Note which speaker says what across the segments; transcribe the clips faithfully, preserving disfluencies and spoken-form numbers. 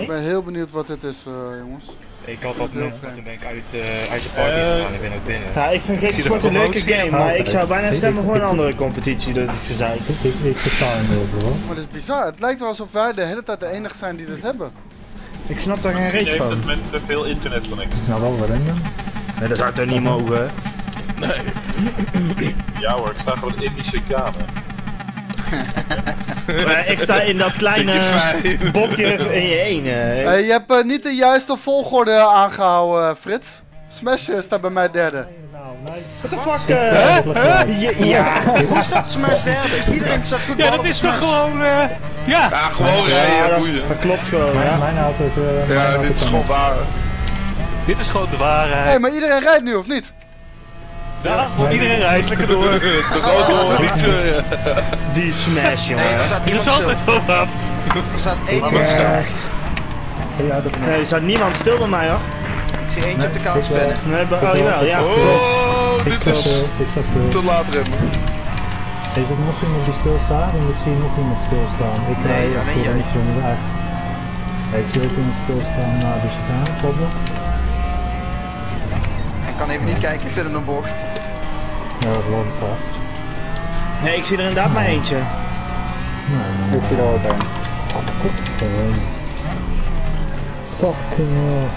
Speaker 1: Ik ben heel benieuwd wat dit is, uh, jongens.
Speaker 2: Ik had dat
Speaker 1: heel
Speaker 2: net,
Speaker 1: vreemd.
Speaker 2: toen ben ik uit, uh, uit de party
Speaker 3: Uh,
Speaker 2: gegaan en ben ook binnen.
Speaker 3: Ja, ik vind Gate Sport een leuke game, maar ik zou bijna stemmen voor een andere competitie, dat is gezegd.
Speaker 4: Ik, ik, ik versta hem wel, bro.
Speaker 1: Maar dit is bizar. Het lijkt wel alsof wij de hele tijd de enige zijn die dit hebben.
Speaker 3: Ik snap daar geen
Speaker 5: Misschien
Speaker 3: reet
Speaker 5: heeft
Speaker 3: van.
Speaker 5: het met te veel internetconnectie.
Speaker 4: Nou, wel waarom dan?
Speaker 3: Nee, dat zou toch niet mogen?
Speaker 5: Nee. Ja hoor, ik sta gewoon in die chicane.
Speaker 3: Maar ik sta in dat kleine bokje in je één.
Speaker 1: Hey, je hebt uh, niet de juiste volgorde aangehouden, uh, Frits. Smash uh, staat bij mij derde.
Speaker 3: What the fuck? Uh, ja, ja.
Speaker 6: Hoe staat Smash derde? Iedereen staat goed.
Speaker 7: Ja, dat is toch gewoon. Uh, ja.
Speaker 8: Ja, gewoon rijden,
Speaker 3: dat,
Speaker 8: boeien.
Speaker 3: dat klopt gewoon.
Speaker 4: Mijn,
Speaker 3: Ja.
Speaker 4: mijn auto is... Uh,
Speaker 8: Ja,
Speaker 4: mijn
Speaker 8: dit is
Speaker 4: auto
Speaker 8: gewoon waar.
Speaker 7: Dit is gewoon de waarheid.
Speaker 1: Hé, hey, maar iedereen rijdt nu, of niet?
Speaker 7: Ja, voor iedereen rijdt lekker door.
Speaker 8: Toch ook door, niet uh,
Speaker 3: Die Smash, jongen.
Speaker 6: Nee, er staat
Speaker 7: Dat
Speaker 6: niemand
Speaker 7: is
Speaker 6: stil.
Speaker 7: altijd zo wat.
Speaker 6: Er staat één iemand stil.
Speaker 4: Hey, ja, dat
Speaker 3: Nee, er staat niemand stil bij mij hoor.
Speaker 6: Ik zie eentje op de couch
Speaker 4: ik, uh,
Speaker 6: spinnen.
Speaker 3: Nee, bij, oh jawel, ja.
Speaker 8: Oh,
Speaker 4: ik
Speaker 8: dit
Speaker 4: zat,
Speaker 8: is
Speaker 4: uh, ik zat, uh,
Speaker 8: te laat remmen.
Speaker 4: is er nog iemand die stilstaat en ik zie nog iemand stilstaan. Ik
Speaker 6: Nee,
Speaker 4: rij
Speaker 6: alleen
Speaker 4: voor
Speaker 6: jij.
Speaker 4: eentje onderweg. Hey, ik zie ook iemand stilstaan naar de chicane, klopt dat?
Speaker 6: Ik kan even niet kijken, ik zit in een bocht.
Speaker 4: Ja, dat geloof ik vast.
Speaker 3: Nee, ik zie er inderdaad maar eentje.
Speaker 4: Nee, nee, ik zie er ook een. Gewoon. Fucking hell.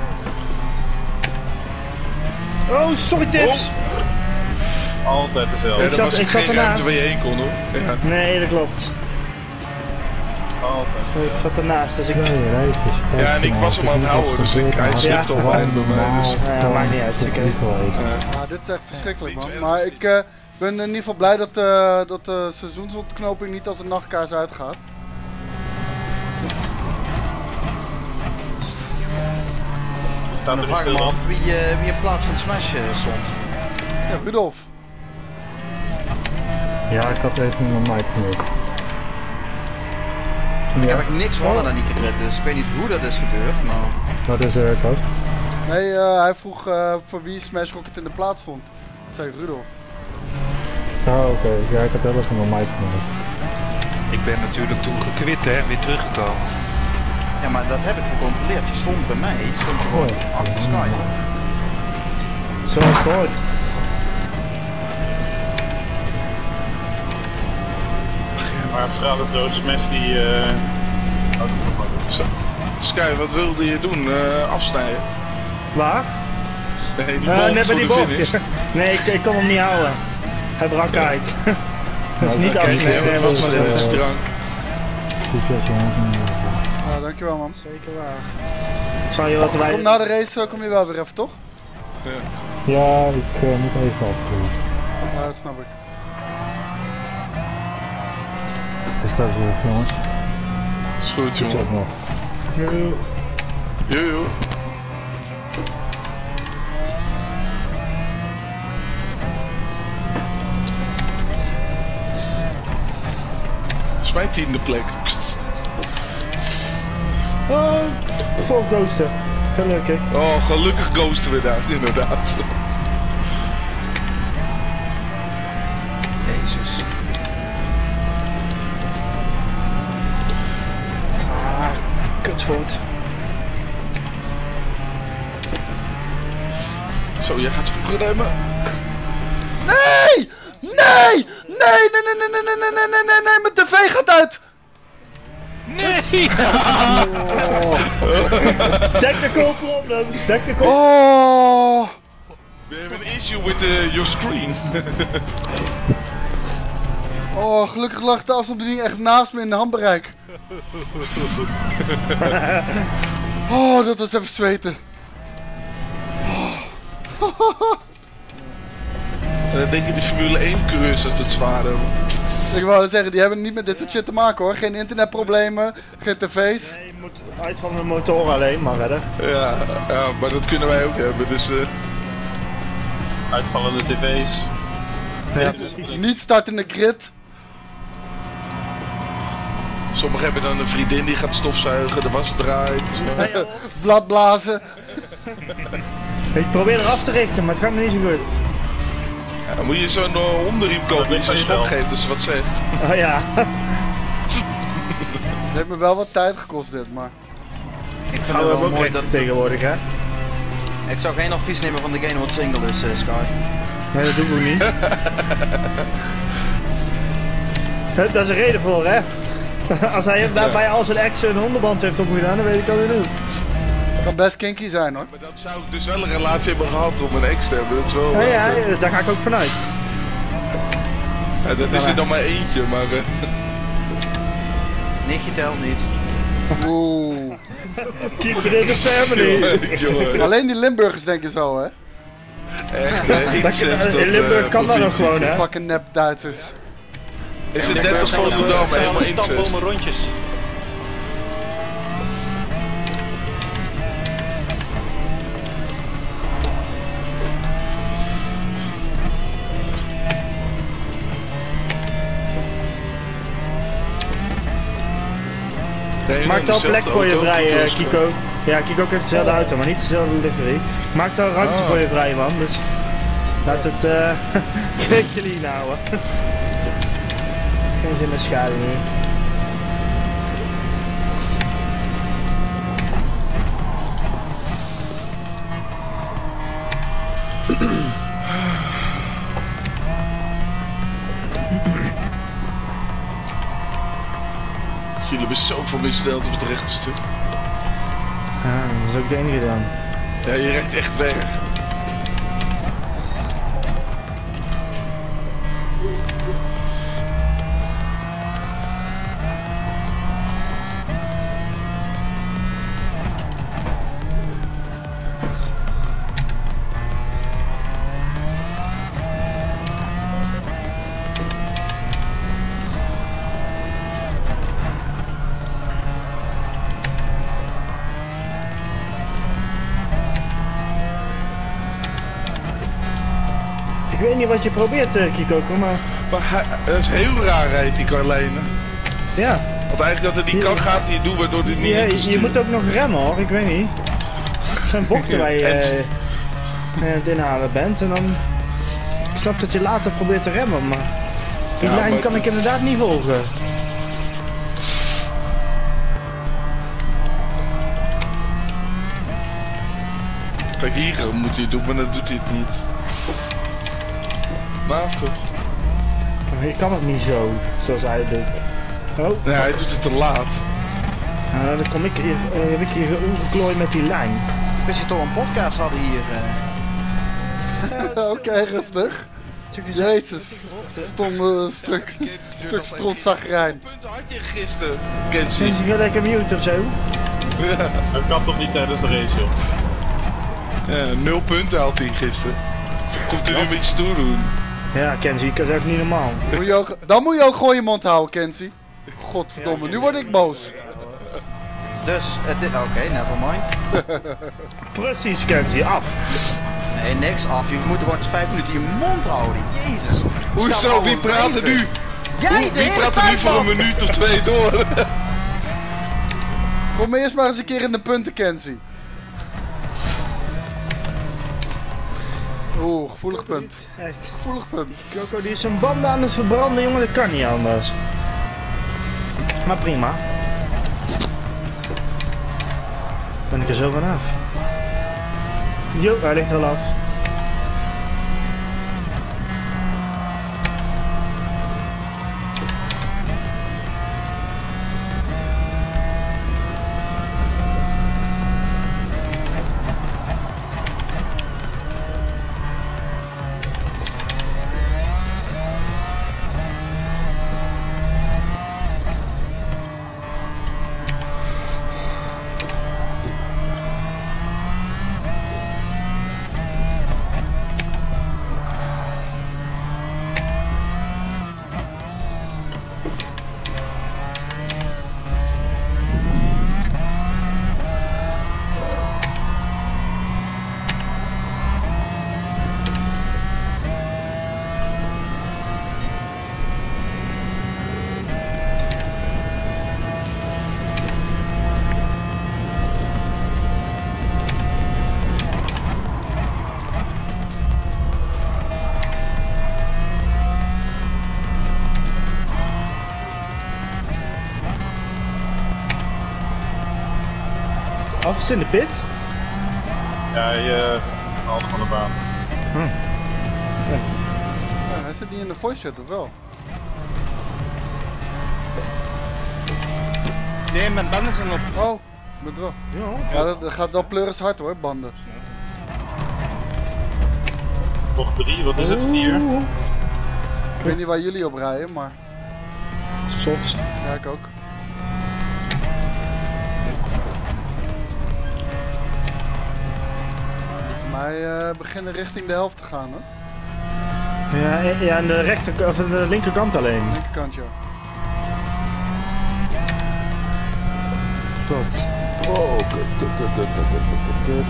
Speaker 3: Oh, sorry tips!
Speaker 5: Altijd
Speaker 8: Ja,
Speaker 5: dezelfde.
Speaker 3: Ik
Speaker 8: dat
Speaker 3: zat-
Speaker 8: was
Speaker 3: ik
Speaker 8: ook
Speaker 3: zat
Speaker 8: geen ruimte
Speaker 3: ernaast.
Speaker 8: waar je heen kon hoor. Ja.
Speaker 3: Nee, dat klopt.
Speaker 5: Altijd.
Speaker 3: Ik zat ernaast, dus ik...
Speaker 4: Ja, je rijdt, dus je kijkt
Speaker 8: Ja, en ik
Speaker 4: ernaar.
Speaker 8: was hem aan het houden, dus ik, hij
Speaker 3: Ja.
Speaker 8: slipt al bijna bij mij. Dus.
Speaker 3: Ja, maakt niet uit, oké.
Speaker 1: Ja, dit is echt verschrikkelijk, man. Maar ik uh, ben in ieder geval blij dat, uh, dat de seizoensontknoping niet als een nachtkaars uitgaat.
Speaker 5: Er staat
Speaker 6: Dan
Speaker 5: er nu
Speaker 6: vraag ik me
Speaker 5: stil.
Speaker 6: af wie, uh, wie in plaats van Smash uh, stond.
Speaker 1: Ja, Rudolf.
Speaker 4: Ja, ik had even mijn mic gemist.
Speaker 6: Ik heb ik niks gewonnen aan die credit, dus ik weet niet hoe dat is gebeurd, maar...
Speaker 4: Wat is er, Koos?
Speaker 1: Nee, uh, hij vroeg uh, voor wie Smash Rocket in de plaats stond. Dat zei Rudolf.
Speaker 4: Oh, oké. Okay. Ja, ik had wel even mijn mic gemist.
Speaker 7: Ik ben natuurlijk toen gekwit hè, en weer teruggekomen.
Speaker 6: Ja, maar dat heb ik gecontroleerd. Je stond bij mij, stond je gewoon achter Sky.
Speaker 3: Zo is het gehoord.
Speaker 5: Maar het Scarlet Road Smash die... Uh...
Speaker 8: Zo. Sky, wat wilde je doen? Uh, afsnijden?
Speaker 3: Waar?
Speaker 8: Nee, die
Speaker 3: Uh,
Speaker 8: bocht
Speaker 3: net bij
Speaker 8: voor
Speaker 3: die
Speaker 8: de
Speaker 3: bocht.
Speaker 8: finish.
Speaker 3: Nee, ik, ik kon hem niet houden. Hij brak uit. Dat is niet
Speaker 8: Kijk,
Speaker 3: afsnijden,
Speaker 8: nee,
Speaker 3: nee,
Speaker 8: dat
Speaker 3: was
Speaker 8: was
Speaker 3: maar
Speaker 8: even
Speaker 3: even.
Speaker 8: drank.
Speaker 4: Succes, jongens.
Speaker 1: Ja, dankjewel, man.
Speaker 3: Zeker waar. Ik zal je wat wij...
Speaker 1: Kom na de race, uh, kom je wel weer even, toch?
Speaker 8: Ja.
Speaker 4: Ja, ik uh, moet even afkoelen.
Speaker 1: Ja, dat snap ik.
Speaker 4: Dus dat is het, jongens.
Speaker 8: Is goed,
Speaker 4: Ik
Speaker 8: jongen.
Speaker 4: zat nog.
Speaker 3: Yo.
Speaker 8: Yo, yo. Dat is mijn tiende plek.
Speaker 3: Oh, vol ghosten. Gelukkig.
Speaker 8: Oh, gelukkig ghosten we daar, inderdaad.
Speaker 7: Jezus.
Speaker 3: Ah, kutvoet.
Speaker 8: Zo, jij gaat vroeger remmen.
Speaker 1: Nee! Nee! Nee! Nee, nee, nee, nee, nee, nee, nee, nee, nee, nee, mijn tv gaat uit!
Speaker 7: Nee!
Speaker 3: Technical problems. Technical.
Speaker 1: Oh!
Speaker 8: We hebben een issue with uh, your screen.
Speaker 1: Oh, gelukkig lag de afstandsbediening echt naast me in de handbereik. Oh, dat was even zweten. Oh.
Speaker 8: En dan denk je de Formule één coureurs dat het zwaar hebben.
Speaker 1: Ik wou het zeggen, die hebben niet met dit soort shit te maken hoor. Geen internetproblemen, geen tv's.
Speaker 3: Nee, je moet uit van de motor alleen, maar verder.
Speaker 8: Ja, ja, maar dat kunnen wij ook hebben, dus... Uh...
Speaker 5: Uitvallende tv's.
Speaker 3: Ja,
Speaker 1: Niet startende grid.
Speaker 8: Sommigen hebben dan een vriendin die gaat stofzuigen, de was draait.
Speaker 1: Blad blazen.
Speaker 3: ik probeer eraf te richten, maar het gaat me niet zo goed.
Speaker 8: Ja, dan moet je zo'n uh, hondenriem kopen die zo'n schok geeft als ze wat zegt.
Speaker 3: Oh ja.
Speaker 1: Het heeft me wel wat tijd gekost dit, maar...
Speaker 6: Ik vind
Speaker 3: Gaan
Speaker 6: het
Speaker 3: we
Speaker 6: wel
Speaker 3: ook
Speaker 6: mooi
Speaker 3: rechten
Speaker 6: dat...
Speaker 3: tegenwoordig, hè?
Speaker 6: Ik zou geen advies nemen van degene wat single is, uh, Sky.
Speaker 3: Nee, dat doen we niet. Dat is een reden voor, hè? Als hij daarbij al zijn ex een hondenband heeft opgedaan, dan weet ik al weer niet.
Speaker 1: Kan best kinky zijn hoor.
Speaker 8: Maar dat zou ik dus wel een relatie hebben gehad om een ex te hebben. Dat is wel...
Speaker 3: Ja, ja,
Speaker 8: uh,
Speaker 3: daar ga ik ook vanuit.
Speaker 8: ja, dat is er dan maar eentje, maar... Uh...
Speaker 6: Nichtje telt niet.
Speaker 1: Oeh.
Speaker 3: Keep it in the family.
Speaker 8: Jongen, jongen.
Speaker 1: Alleen die Limburgers denken zo hè.
Speaker 8: Echt, hè? Incest
Speaker 3: In Limburg
Speaker 8: uh,
Speaker 3: kan dat nog
Speaker 8: provincie.
Speaker 3: gewoon, hè?
Speaker 1: Fucking nep Duitsers.
Speaker 8: Is het net als Volendam, helemaal incest?
Speaker 7: rondjes.
Speaker 3: Maak daar plek voor je vrij, uh, Kiko. Ja, Kiko heeft dezelfde auto, maar niet dezelfde livery. Maak daar ruimte
Speaker 8: Oh.
Speaker 3: voor je vrij, man. Dus laat het uh, clean houden. Geen zin in schade meer.
Speaker 8: Jullie hebben zoveel missteld op het rechte stuk.
Speaker 3: Ah, dat is ook de enige dan.
Speaker 8: Ja, je rijdt echt weg.
Speaker 3: Ik weet niet wat je probeert, uh, Kiko, kom maar.
Speaker 8: Maar hij, dat is heel raar rijdt die Carlijne.
Speaker 3: Ja,
Speaker 8: Want eigenlijk dat hij die
Speaker 3: Ja.
Speaker 8: kant gaat hier doen waardoor hij niet
Speaker 3: ja
Speaker 8: in kan
Speaker 3: je, je
Speaker 8: sturen.
Speaker 3: moet ook nog remmen hoor, ik weet niet. Het zijn bochten waar je
Speaker 8: En-
Speaker 3: uh, uh, het inhalen bent en dan... Ik snap dat je later probeert te remmen, maar... Die
Speaker 8: Ja,
Speaker 3: lijn
Speaker 8: maar-
Speaker 3: kan ik inderdaad niet volgen.
Speaker 8: Kijk, hier eh, moet hij het doen, maar dan doet hij het niet. Maar of toch?
Speaker 3: Je kan het niet zo, zoals hij het doet. Oh,
Speaker 8: Nee, hij doet het te laat.
Speaker 3: nou, dan kom ik hier, uh, heb ik hier omgeklooid met die lijn.
Speaker 6: Ik wist je toch een podcast hadden hier. Uh...
Speaker 1: Oké, rustig. Jezus. Stomme stuk. Stuk strontzagrijn.
Speaker 8: Punten had je gisteren, Kenzie.
Speaker 3: Is hij lekker mute of zo?
Speaker 8: Ja.
Speaker 5: Dat kan toch niet tijdens de race, joh?
Speaker 8: Ja, nul punten had hij gisteren. Komt hij nu een beetje stoer doen.
Speaker 3: Ja, Kenzie, dat is ook niet normaal.
Speaker 1: Moet je ook, dan moet je ook gewoon je mond houden, Kenzie. Godverdomme, nu word ik boos.
Speaker 6: Dus, het is... Oké, okay, nevermind.
Speaker 3: Precies, Kenzie, af.
Speaker 6: Nee, niks af. Je moet gewoon eens vijf minuten je mond houden. Jezus. Staat
Speaker 8: Hoezo?
Speaker 6: al
Speaker 8: Wie
Speaker 6: een
Speaker 8: praat er
Speaker 6: leven.
Speaker 8: nu?
Speaker 6: Jij,
Speaker 8: Hoe-
Speaker 6: de
Speaker 8: Wie
Speaker 6: hele
Speaker 8: praat er nu
Speaker 6: tijd,
Speaker 8: voor een
Speaker 6: man.
Speaker 8: minuut of twee door?
Speaker 1: Kom eerst maar eens een keer in de punten, Kenzie. Oeh, gevoelig punt.
Speaker 3: Echt.
Speaker 1: Gevoelig punt.
Speaker 3: Coco die is zijn banden aan het verbranden, jongen, dat kan niet anders. Maar prima. Ben ik er zo vanaf. Jo, hij ligt er al af. is in de pit.
Speaker 5: Ja, hij uh, haalde van de baan.
Speaker 3: Hm.
Speaker 1: Ja, hij zit niet in de voice chat, of wel?
Speaker 6: Nee, mijn banden zijn op.
Speaker 1: Oh, met wel.
Speaker 3: Ja,
Speaker 1: Ja, dat, dat gaat wel pleuris hard hoor, banden.
Speaker 5: Nog drie, wat is het? Vier?
Speaker 1: Ik weet niet waar jullie op rijden, maar...
Speaker 3: Softs.
Speaker 1: Ja, ik ook. Voor mij uh, beginnen richting de helft te gaan, hoor.
Speaker 3: Ja, ja, aan de rechter, of aan de linkerkant alleen.
Speaker 1: Linkerkant, ja.
Speaker 3: Klopt.
Speaker 4: Oh, kut, kut, kut, kut, kut, kut, kut, kut.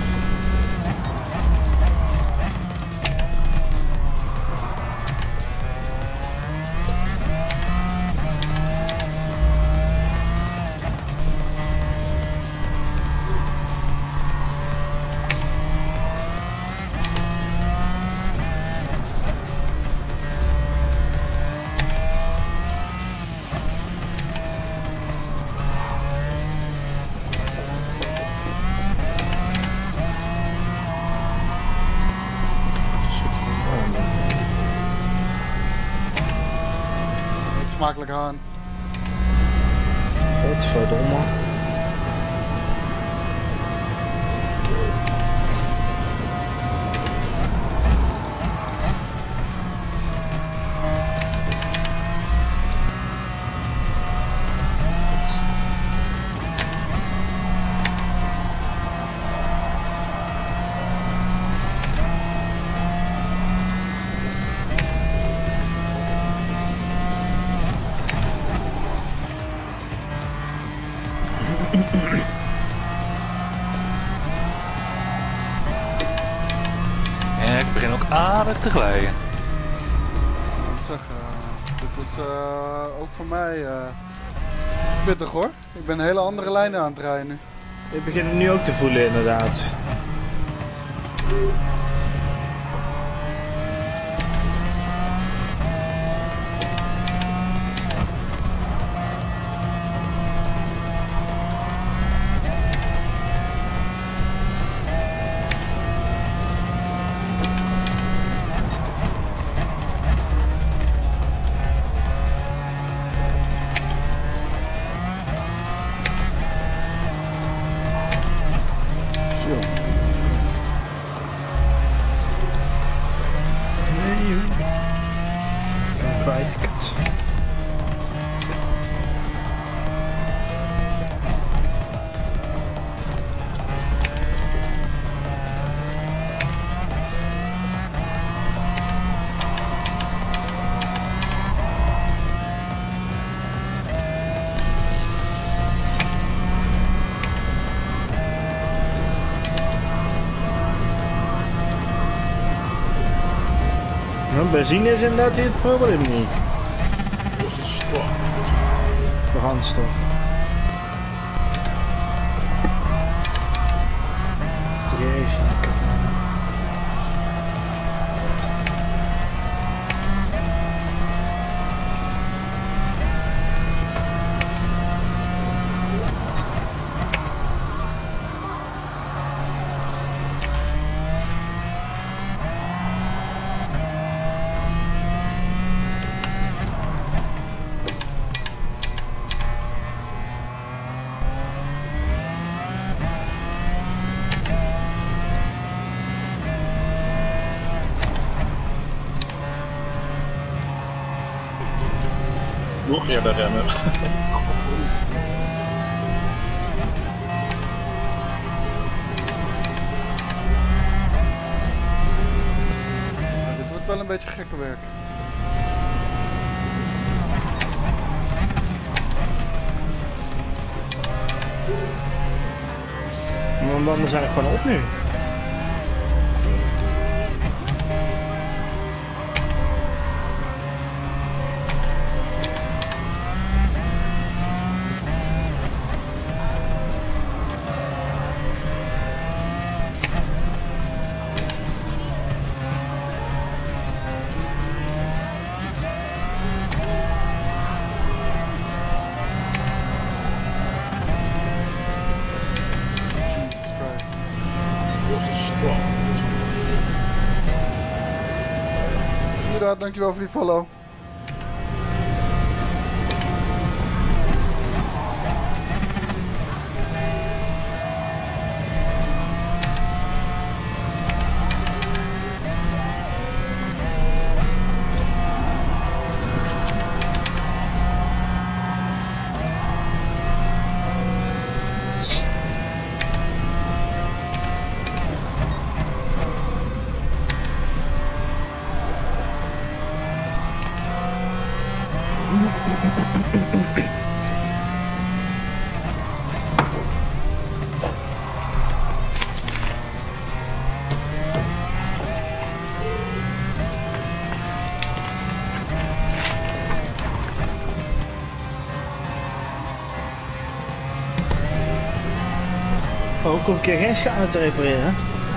Speaker 1: Smakelijk aan.
Speaker 3: Godverdomme.
Speaker 7: Ja, ik begin ook aardig te glijden.
Speaker 1: Ik zeg, uh, dit is uh, ook voor mij uh, pittig hoor. Ik ben een hele andere lijnen aan het rijden nu.
Speaker 3: Ik begin het nu ook te voelen inderdaad. Kwijt, kut. Nou, benzine is inderdaad het probleem niet. Brandstof. Jezus.
Speaker 5: Nog eerder remmen.
Speaker 1: Nou, dit wordt wel een beetje gekke werk.
Speaker 3: Mijn banden zijn er gewoon op nu.
Speaker 1: Koedaat, dankjewel voor die follow.
Speaker 3: Oh, ik hoef een keer geen schade te repareren.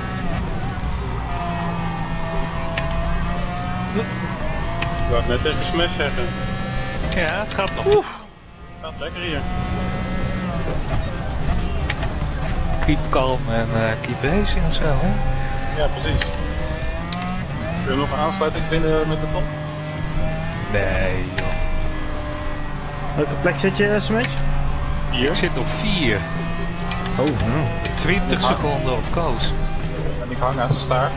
Speaker 5: Ik wou net even smash zeggen.
Speaker 7: Ja, het gaat nog.
Speaker 5: Het gaat lekker hier.
Speaker 7: Keep calm en uh, keep racing of zo, hè?
Speaker 5: Ja, precies. Kun je nog een aansluiting vinden met de top?
Speaker 7: Nee, joh.
Speaker 3: Welke plek zit je, Smash?
Speaker 5: Hier.
Speaker 7: Ik zit op vier.
Speaker 3: Oh, nou.
Speaker 7: twintig seconden op koos.
Speaker 5: En ik hang aan zijn staart.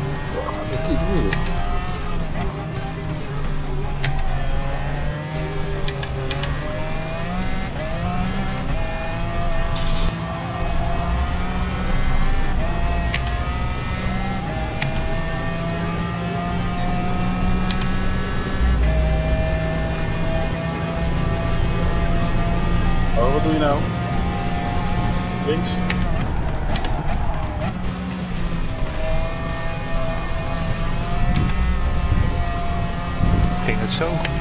Speaker 5: Oh, wat doe je nou? Links.
Speaker 7: Ging het zo goed?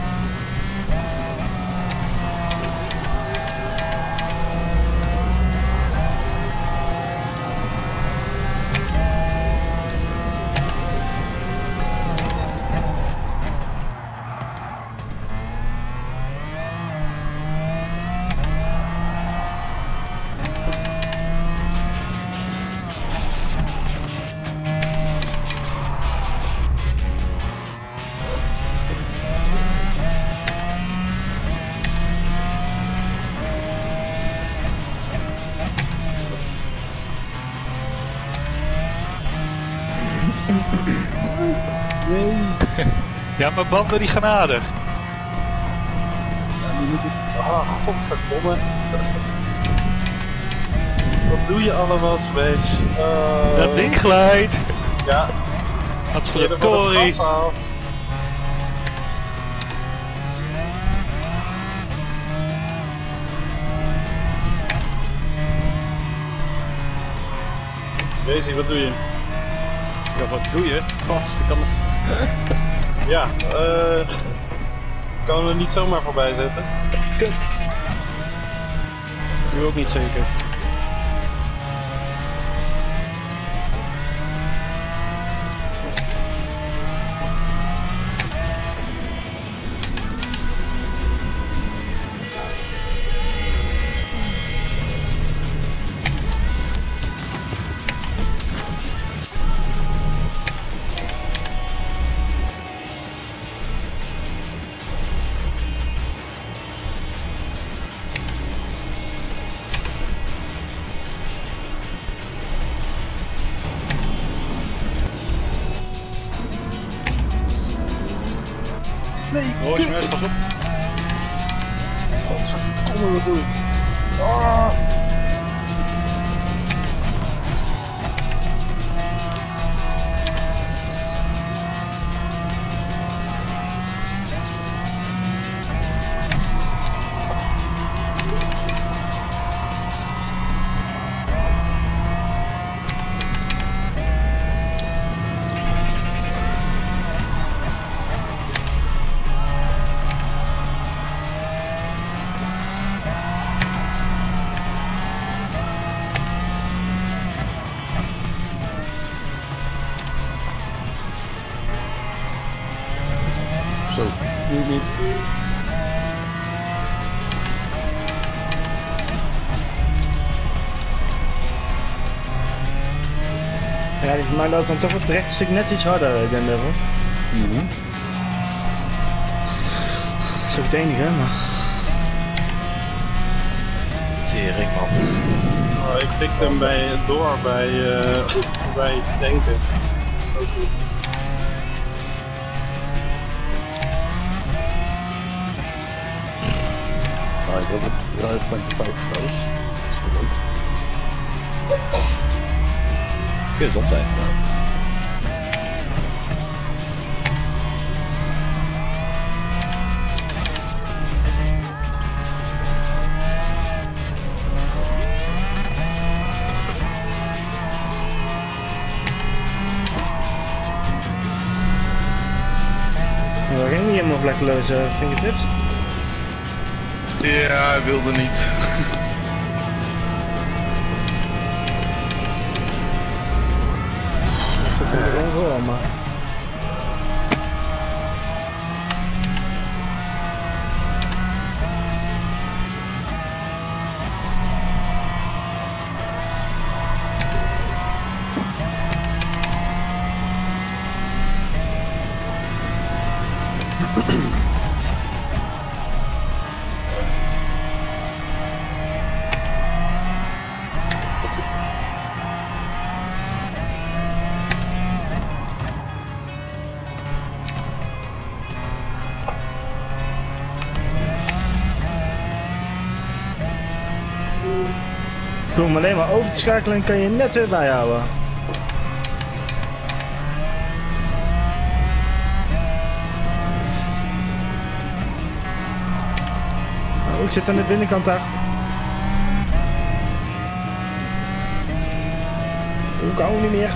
Speaker 7: Ja, mijn banden die gaan aardig.
Speaker 5: Ja, nu moet ik... Oh, godverdomme. Wat doe je allemaal, Smash? Uh...
Speaker 7: Dat ding glijdt.
Speaker 5: Ja.
Speaker 7: Wat voor
Speaker 5: Je
Speaker 7: een
Speaker 5: er van het
Speaker 7: tory.
Speaker 5: gas af. Daisy, wat doe je?
Speaker 7: Ja, wat doe je? Vast, ik kan...
Speaker 5: Ja, eh... Uh, kan er niet zomaar voorbij zetten.
Speaker 7: Kut. Nu ook niet zeker.
Speaker 5: Nee,
Speaker 7: Oh,
Speaker 5: kut!
Speaker 7: Smash, pas op.
Speaker 5: Godverdomme, wat doe ik? Ah.
Speaker 1: Zo. Niet, niet.
Speaker 3: Ja, die van mij loopt dan toch op het rechte stuk net iets harder, ik denk dat hoor.
Speaker 1: Mhm.
Speaker 3: is ook het enige, maar...
Speaker 2: Tering man.
Speaker 5: Oh, ik fikte hem bij, door bij, uh, bij tanken. Zo goed.
Speaker 9: Ah, ik heb het eruit vijfentwintig trouwens.
Speaker 2: Gezondheid.
Speaker 3: Waar ging die helemaal vlekkeloze fingertips?
Speaker 8: Ja, hij wilde niet.
Speaker 3: Dat zit er gewoon voor, maar... Gewoon om alleen maar over te schakelen kan je net weer bijhouden. Oh, ik zit aan de binnenkant daar. Ik kan ook niet meer.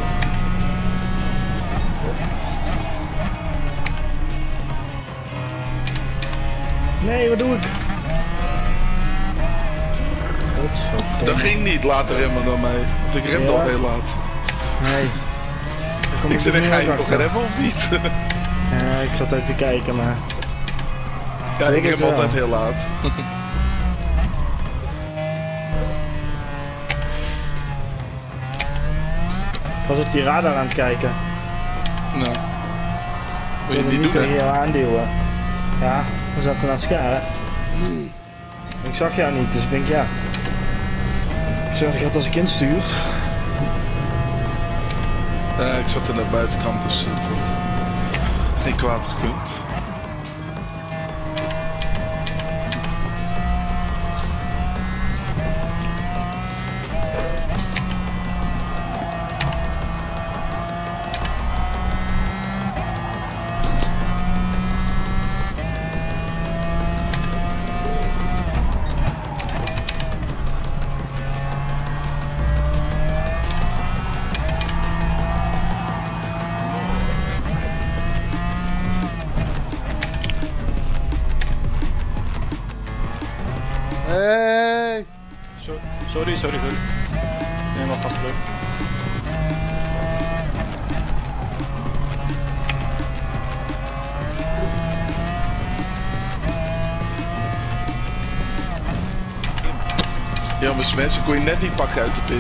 Speaker 3: Nee, wat doe ik?
Speaker 8: Dat ging niet later remmen dan mij, want ik remde
Speaker 3: Ja.
Speaker 8: al heel laat.
Speaker 3: Nee. Daar kom
Speaker 8: Ik zei,
Speaker 3: er
Speaker 8: ga je
Speaker 3: niet
Speaker 8: nog
Speaker 3: achter.
Speaker 8: remmen of niet?
Speaker 3: Ja, ik zat even te kijken, maar...
Speaker 8: Ja,
Speaker 3: Denk
Speaker 8: ik
Speaker 3: het
Speaker 8: rem
Speaker 3: wel.
Speaker 8: altijd heel laat.
Speaker 3: Ik was op die radar aan het kijken.
Speaker 8: Nou,
Speaker 3: Ik
Speaker 8: moet je
Speaker 3: wilde
Speaker 8: niet
Speaker 3: niet
Speaker 8: doen,
Speaker 3: tegen
Speaker 8: hè?
Speaker 3: jou aanduwen. Ja, we zaten aan elkaar. Ik zag jou niet, dus ik denk ja. Ik zeg, ik had als ik instuur.
Speaker 8: Ja, ik zat in de buitencampus, dat had geen kwaad gekund.
Speaker 1: Hey!
Speaker 5: Sorry, sorry, sorry. sorry. Helemaal vastgelukt.
Speaker 8: Ja, maar mensen kon je net niet pakken uit de pit.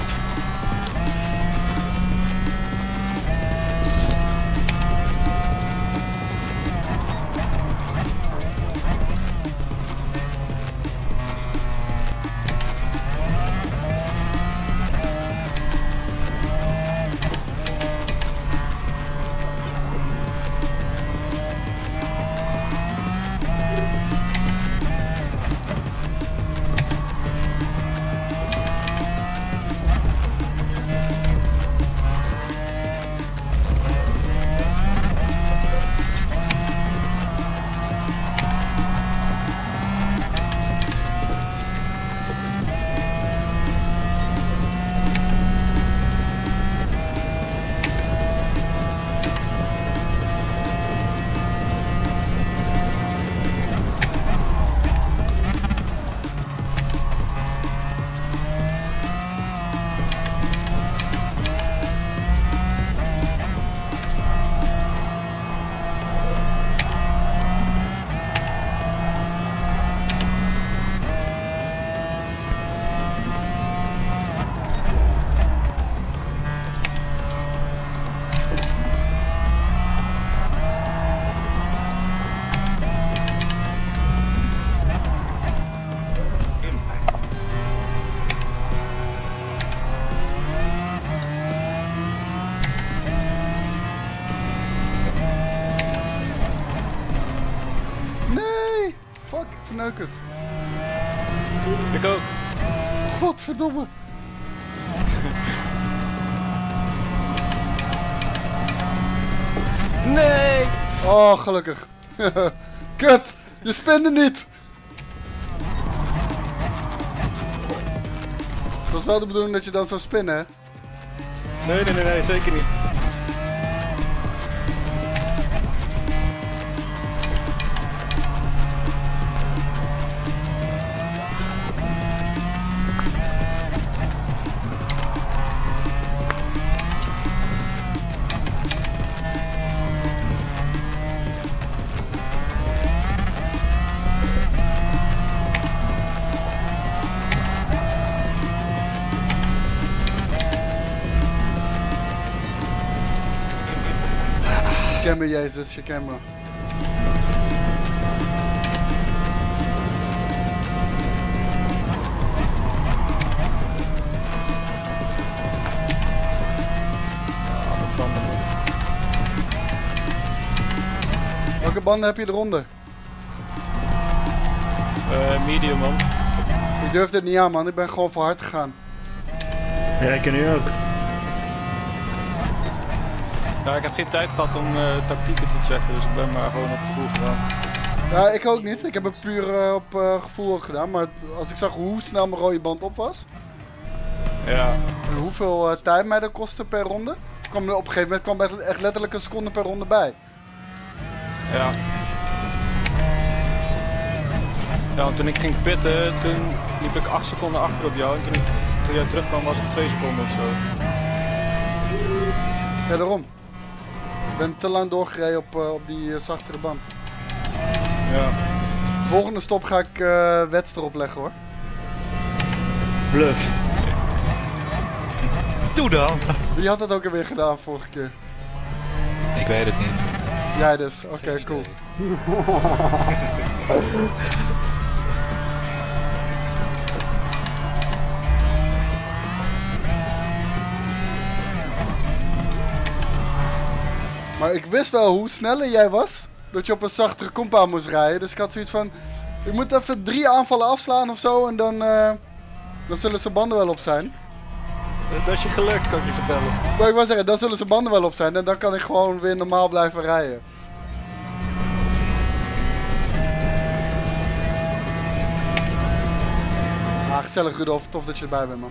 Speaker 1: verneuk het.
Speaker 7: Ik ook.
Speaker 1: Godverdomme.
Speaker 7: Nee!
Speaker 1: Oh, gelukkig. Kut, je spinde niet. Het was wel de bedoeling dat je dan zou spinnen, hè?
Speaker 7: Nee, nee, nee, nee, zeker niet.
Speaker 1: Je ken me, Jezus, je ken me. Welke banden heb je eronder?
Speaker 7: Uh, medium man.
Speaker 1: Ik durf dit niet aan, man. Ik ben gewoon voor hard gegaan.
Speaker 3: Ja, ik ken u ook.
Speaker 7: Ja, ik heb geen tijd gehad om uh, tactieken te checken, dus ik ben maar gewoon op gevoel gegaan.
Speaker 1: Ja, ik ook niet. Ik heb het puur uh, op uh, gevoel gedaan. Maar als ik zag hoe snel mijn rode band op was.
Speaker 7: Ja.
Speaker 1: En hoeveel uh, tijd mij dat kostte per ronde. Kwam er op een gegeven moment kwam er echt letterlijk een seconde per ronde bij.
Speaker 7: Ja. Ja, want toen ik ging pitten, toen liep ik acht seconden achter op jou. En toen, ik, toen jij terugkwam was het twee seconden of zo.
Speaker 1: Ja, daarom. Ik ben te lang doorgereden op, uh, op die uh, zachtere band.
Speaker 7: Ja.
Speaker 1: Volgende stop ga ik uh, Wets erop leggen, hoor.
Speaker 3: Bluff.
Speaker 7: Doe dan!
Speaker 1: Wie had dat ook alweer gedaan vorige keer?
Speaker 2: Ik weet het niet.
Speaker 1: Jij dus, oké, okay, cool. Maar ik wist wel hoe sneller jij was, dat je op een zachtere compound moest rijden. Dus ik had zoiets van, ik moet even drie aanvallen afslaan of zo en dan, uh, dan zullen zijn banden wel op zijn.
Speaker 7: Dat is je geluk, kan ik je vertellen.
Speaker 1: Maar ik wou zeggen, dan zullen zijn banden wel op zijn en dan kan ik gewoon weer normaal blijven rijden. Ah, gezellig Rudolf, tof dat je erbij bent, man.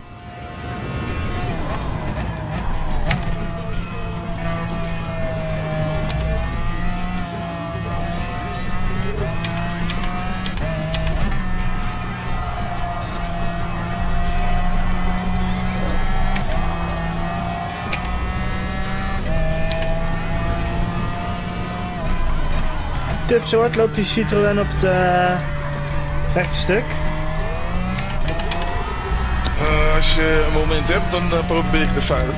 Speaker 3: Tip, zo hard loopt die Citroën op het uh, rechte stuk.
Speaker 8: Uh, als je een moment hebt, dan uh, probeer ik de fout.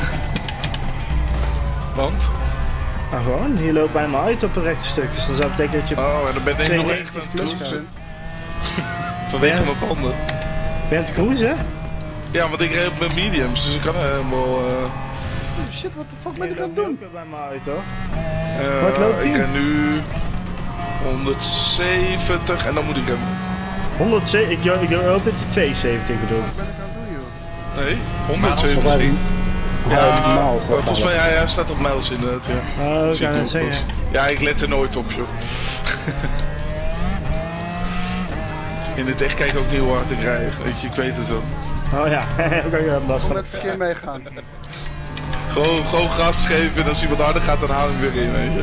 Speaker 8: Want?
Speaker 3: Nou gewoon, hier loopt bij me uit op het rechte stuk. Dus dan zou het betekenen dat je...
Speaker 8: Oh, en dan ben ik nog echt aan het cruisen. Vanwege
Speaker 3: Ja.
Speaker 8: mijn banden.
Speaker 3: Ben je aan het cruisen?
Speaker 8: Ja, want ik reed op mijn mediums, dus ik kan helemaal... Uh...
Speaker 1: Oh shit, wat de fuck ben ik aan het doen?
Speaker 3: Ook bij me uit hoor.
Speaker 8: Uh,
Speaker 3: Wat loopt
Speaker 8: ik
Speaker 3: ie?
Speaker 8: heb nu honderdzeventig en dan moet ik hem.
Speaker 3: honderdzeventig, ik, ik, ik hoop dat je tweeënzeventig bedoelt.
Speaker 1: Wat ben ik aan het doen, joh?
Speaker 8: Nee, honderdzeventig.
Speaker 9: Misschien.
Speaker 8: Ja,
Speaker 9: Ja,
Speaker 8: uh,
Speaker 9: normaal,
Speaker 8: volgens mij ja, hij staat op mijls inderdaad, ja.
Speaker 3: Oh, ik
Speaker 8: Zie
Speaker 3: kan
Speaker 8: ik
Speaker 3: het
Speaker 8: ook
Speaker 3: zeggen.
Speaker 8: pas. Ja, ik let er nooit op, joh. In het echt kijk ik ook niet hoe hard ik rijd, weet je, ik weet het wel.
Speaker 3: Oh ja, ik kan je last
Speaker 1: Kom
Speaker 3: van.
Speaker 1: met het verkeer meegaan.
Speaker 8: Gewoon, gewoon gas geven en als iemand harder gaat, dan haal ik weer in, weet je.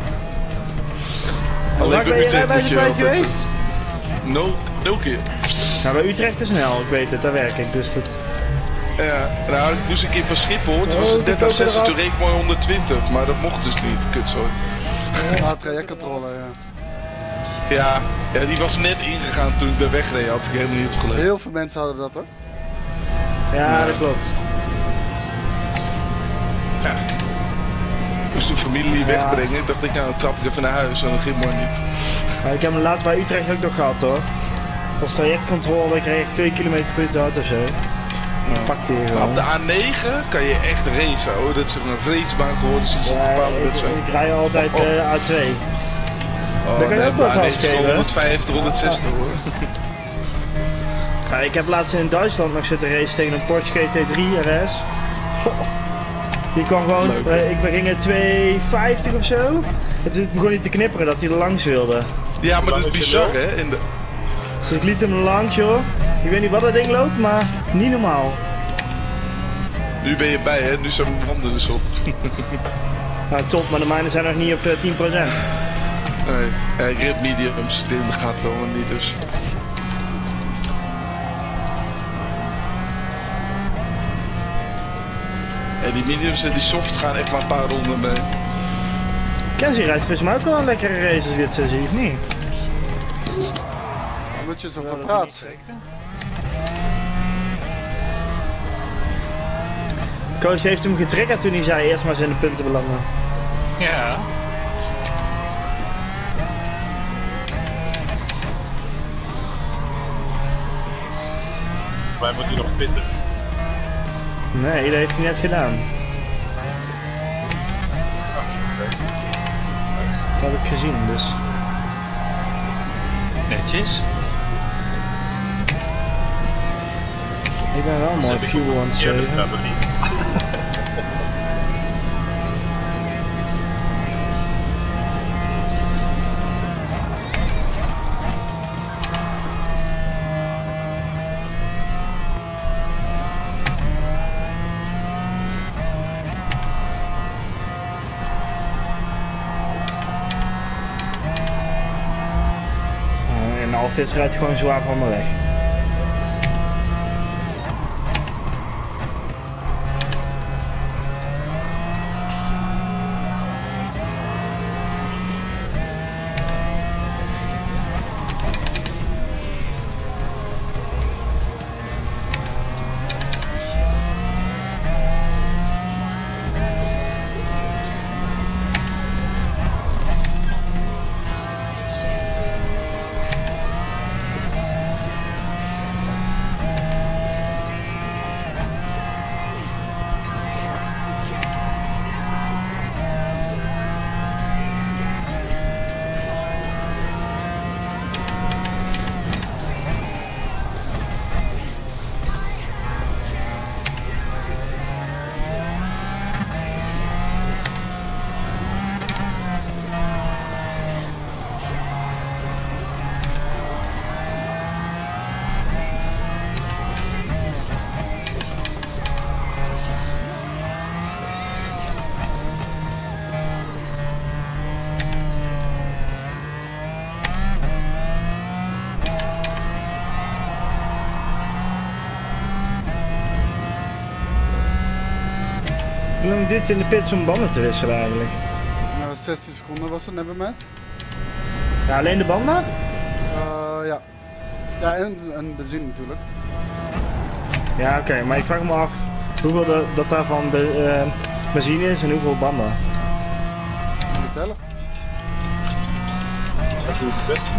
Speaker 3: Hoe
Speaker 8: Alleen
Speaker 3: vaak ben
Speaker 8: bij
Speaker 3: je
Speaker 8: Utrecht
Speaker 3: bij
Speaker 8: moet
Speaker 3: de
Speaker 8: je
Speaker 3: kwijt
Speaker 8: altijd...
Speaker 3: geweest?
Speaker 8: Nul, nul keer.
Speaker 3: Nou, bij Utrecht te snel, ik weet het, daar werk ik, dus dat...
Speaker 8: Ja, nou, ik moest een keer van Schiphol, toen was
Speaker 3: Oh,
Speaker 8: het
Speaker 3: die
Speaker 8: dertig zes en
Speaker 3: kopen
Speaker 8: toen reed ik mooi honderdtwintig, maar dat mocht dus niet, kutzooi.
Speaker 1: Ah, trajectcontrole, ja.
Speaker 8: Ja, ja, die was net ingegaan toen ik daar wegreed, had ik helemaal niet opgelet.
Speaker 1: Heel veel mensen hadden dat, hoor.
Speaker 3: Ja, dat klopt.
Speaker 8: Ja. Ik moest de familie wegbrengen, ik dacht ik, nou, dan trap ik even naar huis en dan ging het maar niet.
Speaker 3: Maar ik heb hem laatst bij Utrecht ook nog gehad hoor. Als trajectcontrole, ik reed echt twee kilometer per uur te hard of zo. Dan pakte hij
Speaker 8: Maar
Speaker 3: gewoon.
Speaker 8: op de A negen kan je echt racen, hoor. Dat is een racebaan geworden sinds het
Speaker 3: Ja,
Speaker 8: bepaalde
Speaker 3: ik,
Speaker 8: wedstrijd.
Speaker 3: ik rij altijd uh, A twee. Dan kan je ook wel gas geven.
Speaker 8: honderdvijftig, honderdzestig hoor.
Speaker 3: Ja, ik heb laatst in Duitsland nog zitten racen tegen een Porsche G T drie R S. Die kwam gewoon, uh, ik ging er twee vijftig of zo. Het begon niet te knipperen dat hij er langs wilde.
Speaker 8: Ja, maar dat is bizar hè. In de...
Speaker 3: Dus ik liet hem langs joh. Ik weet niet wat dat ding loopt, maar niet normaal.
Speaker 8: Nu ben je bij hè, nu zijn mijn banden dus op.
Speaker 3: Nou top, maar de mijnen zijn nog niet op uh, tien procent.
Speaker 8: Nee, ja, ik reed mediums, dit gaat wel niet dus. Ja, die mediums en die soft gaan echt maar een paar ronden mee.
Speaker 3: Kenzie rijdt volgens mij ook wel een lekkere race als dit zo zie, of niet?
Speaker 1: Moet je zo van praten.
Speaker 3: Koos heeft hem getriggerd toen hij zei eerst maar eens in de punten belanden.
Speaker 2: Ja.
Speaker 5: Wij moeten nog pitten.
Speaker 3: Nee, dat heeft hij net gedaan. Dat heb ik gezien, dus.
Speaker 2: Netjes.
Speaker 3: Ik ben wel mooi fuel aan het zeven.
Speaker 5: strategie.
Speaker 3: En Alvis rijdt gewoon zwaar van de weg. Hoe lang duurt het in de pits om banden te wisselen eigenlijk?
Speaker 1: Nou, zestien seconden was het net bij mij.
Speaker 3: Ja, alleen de banden?
Speaker 1: Uh, ja. Ja, en, en benzine natuurlijk.
Speaker 3: Ja, oké, okay, maar ik vraag me af hoeveel de, dat daarvan be, uh, benzine is en hoeveel banden.
Speaker 1: Moet je tellen?
Speaker 5: Als je het bevestigt.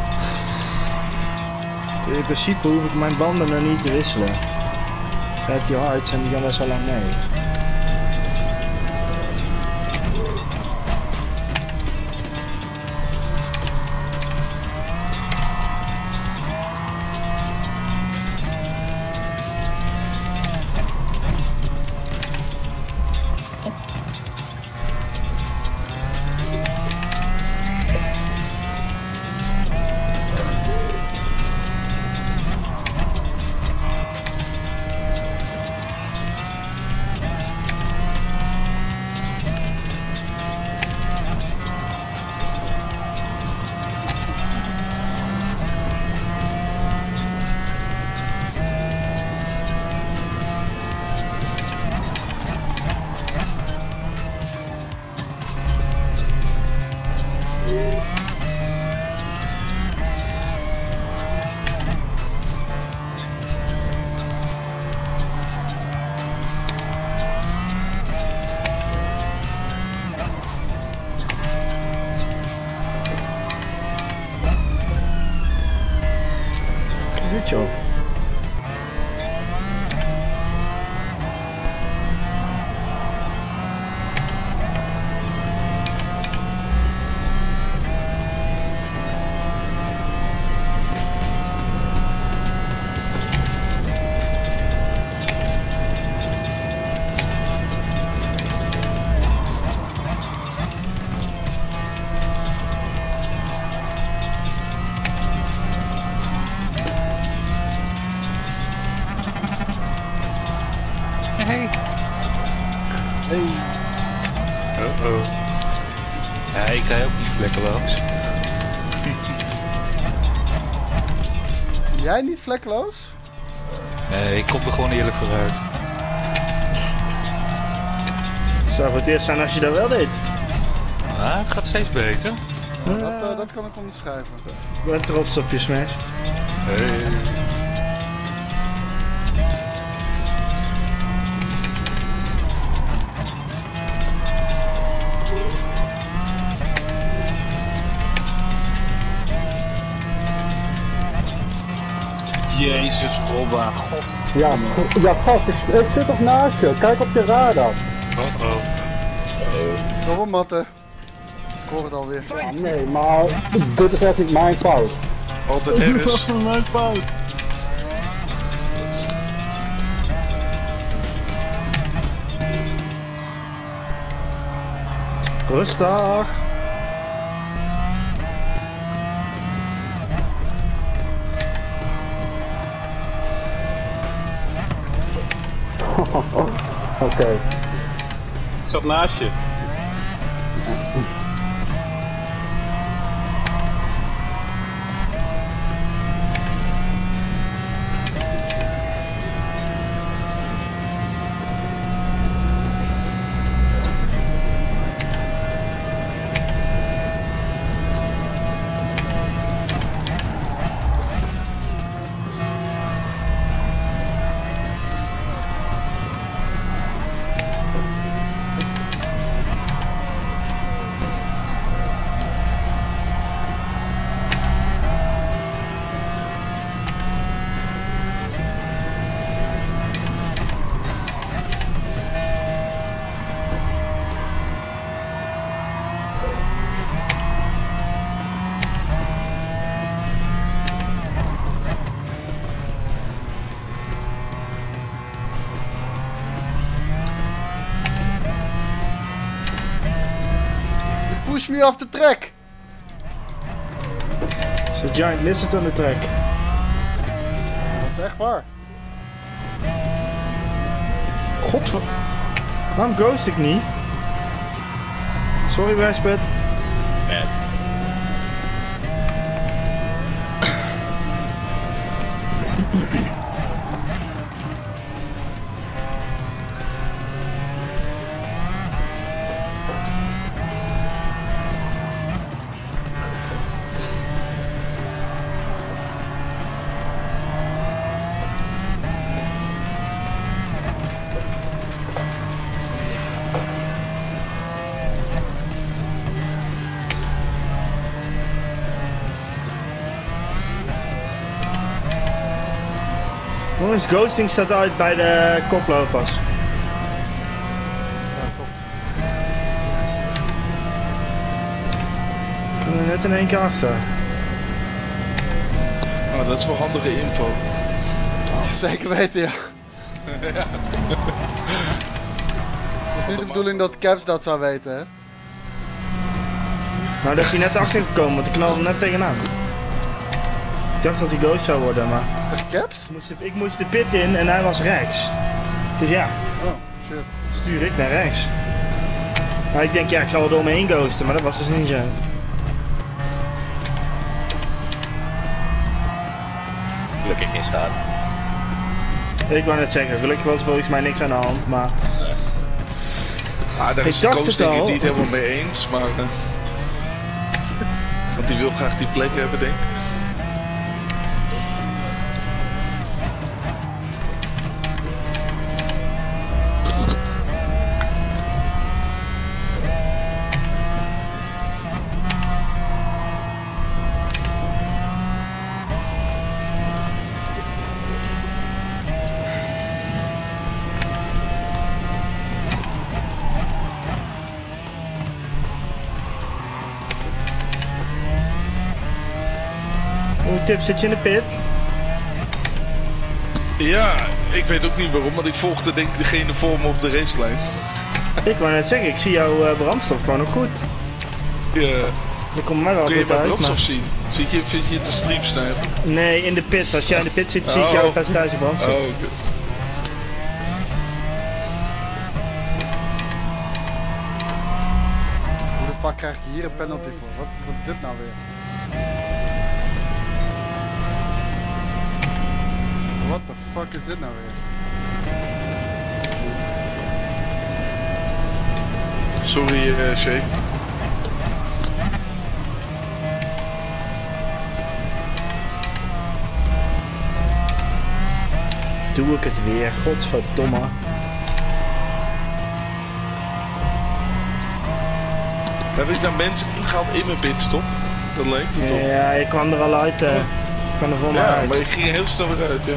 Speaker 3: In principe hoef ik mijn banden nog niet te wisselen. Rijdt die hard en die gaan best wel lang mee. Dit joh.
Speaker 2: Oh oh. Ja, ik rij ook niet vlekkeloos.
Speaker 1: Jij niet vlekkeloos?
Speaker 2: Nee, ik kom er gewoon eerlijk vooruit.
Speaker 3: Zou voor het eerst zijn als je dat wel deed.
Speaker 2: Ah, het gaat steeds beter.
Speaker 1: Dat, uh, dat kan ik onderschrijven.
Speaker 3: Ik ben trots op je Smash.
Speaker 2: Hey.
Speaker 5: Jezus, Robba, god.
Speaker 9: Ja, ja gast, ik, ik zit toch naast je. Kijk op je radar.
Speaker 2: Oh oh.
Speaker 1: Kom op, Matte. Ik hoor het alweer.
Speaker 9: Ja, nee, maar dit is echt niet mijn fout.
Speaker 8: Altijd ergens.
Speaker 5: Mijn fout.
Speaker 3: Rustig.
Speaker 9: Oké. Okay.
Speaker 5: Ik zat naast je.
Speaker 1: Push me off the track!
Speaker 3: Is een giant lizard aan de track.
Speaker 1: Dat is echt waar.
Speaker 3: Godver... Waarom ghost ik niet? Sorry Wijspet. Jongens, ghosting staat uit bij de koplopers.
Speaker 1: Ja, klopt.
Speaker 3: Ik kom er net in één keer achter.
Speaker 8: Oh, dat is wel handige info.
Speaker 1: Zeker weten, ja.
Speaker 8: Ja.
Speaker 1: Het is niet de bedoeling dat Caps dat zou weten, hè?
Speaker 3: Nou, daar is hij net achter gekomen, want ik knalde net tegenaan. Ik dacht dat hij ghost zou worden, maar...
Speaker 1: Caps?
Speaker 3: Ik moest, ik moest de pit in en hij was rechts. Dus ja,
Speaker 1: Oh, shit.
Speaker 3: stuur ik naar rechts. Maar ik denk, ja, ik zal wel door me heen ghosten, maar dat was dus niet zo.
Speaker 2: Gelukkig geen schade.
Speaker 3: Ik wou net zeggen, gelukkig was er volgens mij niks aan de hand, maar...
Speaker 8: Ah, daar
Speaker 3: Ik
Speaker 8: is
Speaker 3: dacht het
Speaker 8: Ghosting het
Speaker 3: al.
Speaker 8: niet helemaal mee eens, maar... Uh, want die wil graag die plek hebben, denk ik.
Speaker 3: Hoe tip, zit je in de pit?
Speaker 8: Ja, ik weet ook niet waarom, maar ik volgde denk ik degene voor me op de racelijn.
Speaker 3: Ik wou net zeggen, ik zie jouw uh, brandstof gewoon nog goed.
Speaker 8: Ja.
Speaker 3: Dat komt mij wel
Speaker 8: Kun je
Speaker 3: goed
Speaker 8: mijn
Speaker 3: uit,
Speaker 8: brandstof
Speaker 3: maar...
Speaker 8: zien? Zit je, zit je te stream snipen?
Speaker 3: Nee, in de pit. Als jij in de pit zit, zie ik
Speaker 8: Oh.
Speaker 3: jouw percentage brandstof.
Speaker 8: Oh, oké.
Speaker 1: fuck krijg ik hier een penalty voor? Wat, wat is dit nou weer? What the fuck is dit nou weer?
Speaker 8: Sorry, uh, Shay.
Speaker 3: Doe ik het weer, godverdomme.
Speaker 8: Heb ik nou mensen ingehaald in mijn pitstop? Dat leek het toch?
Speaker 3: Ja, ik kwam er al uit. Uh, ik kwam er voor mij
Speaker 8: ja,
Speaker 3: uit.
Speaker 8: maar ik ging heel snel weer uit, ja.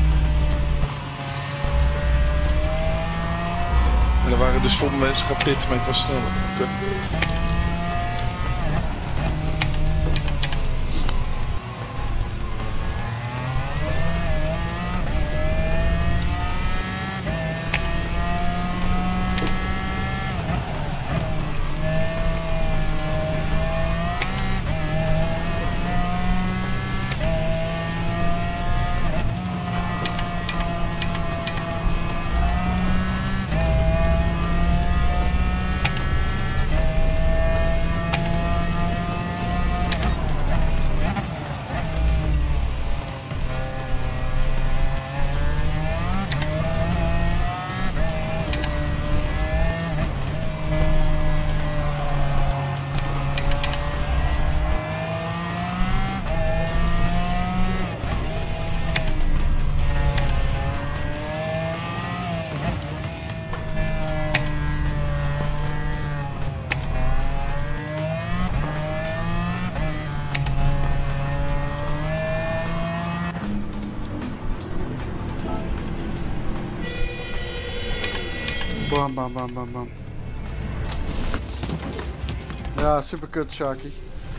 Speaker 8: En er waren dus vol mensen gaan pitten, maar ik was sneller. Okay.
Speaker 1: Bam, bam, bam, bam, bam. Ja, super kut, Sharky.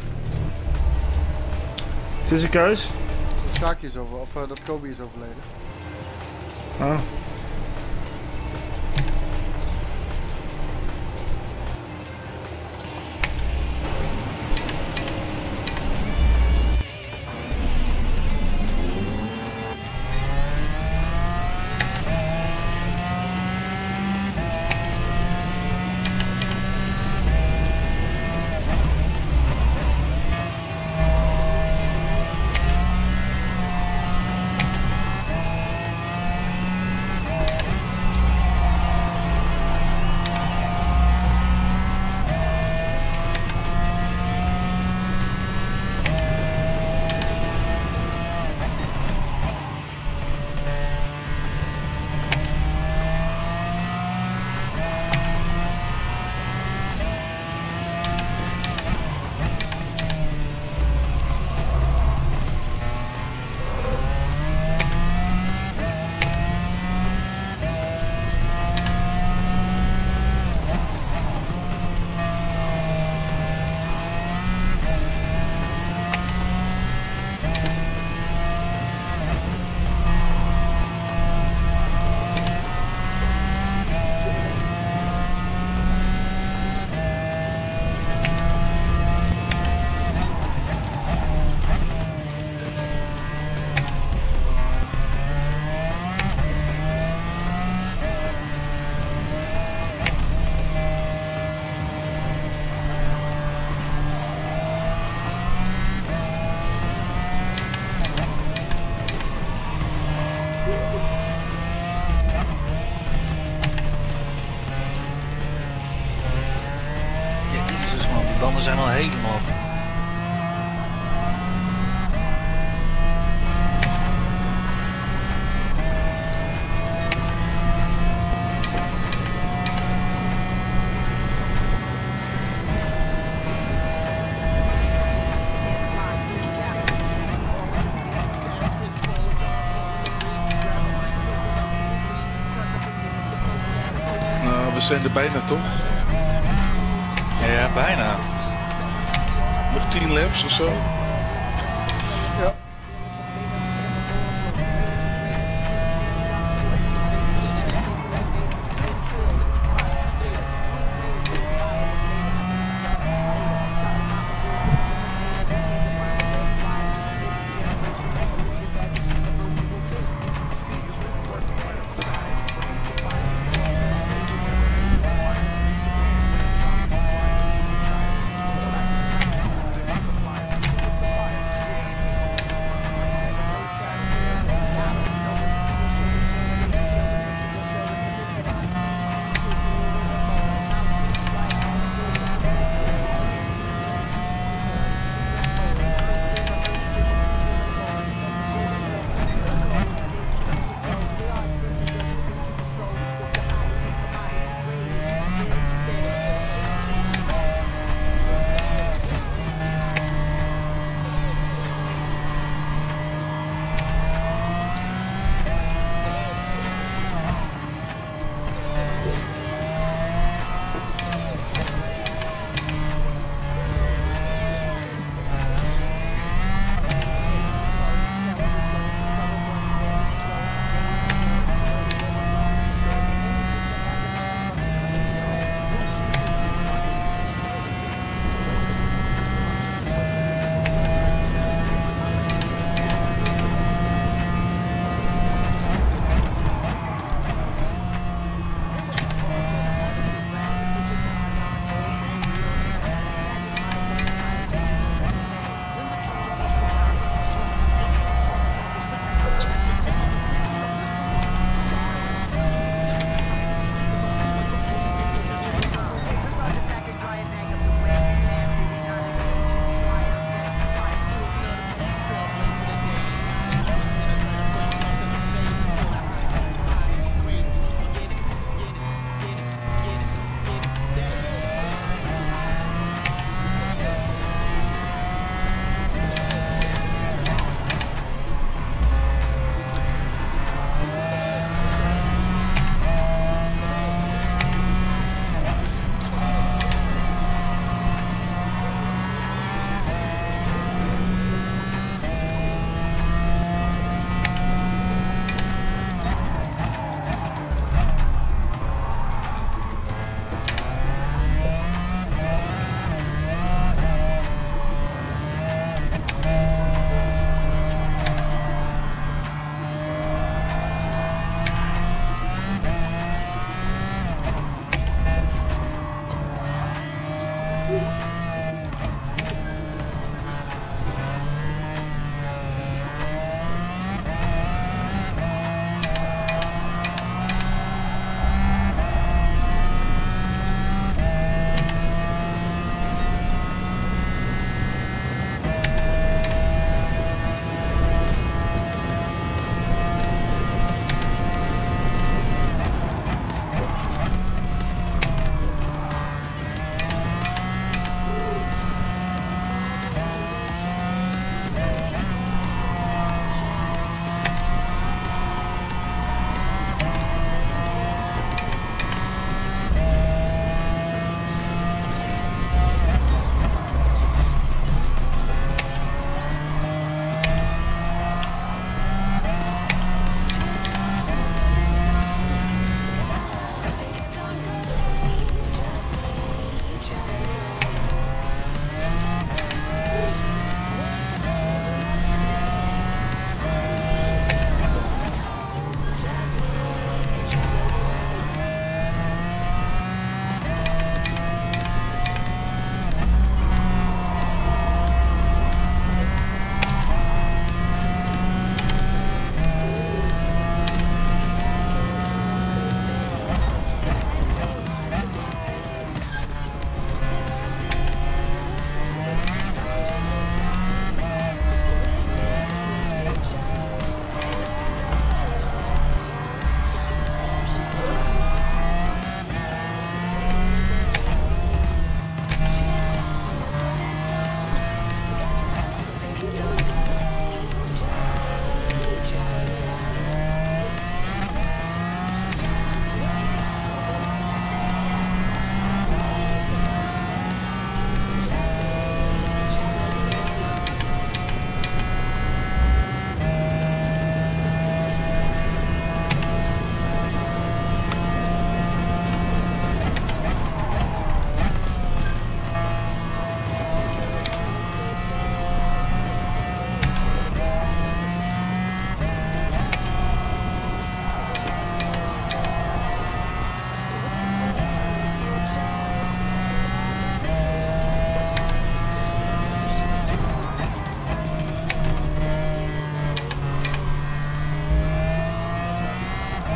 Speaker 3: Het is een keus.
Speaker 1: Sharky is over, of uh, dat Kobe is overleden.
Speaker 3: Oh.
Speaker 2: banden zijn al helemaal...
Speaker 8: Nou, we zijn er bijna toch?
Speaker 2: Ja, bijna.
Speaker 8: Nog tien laps of zo?
Speaker 1: Ja.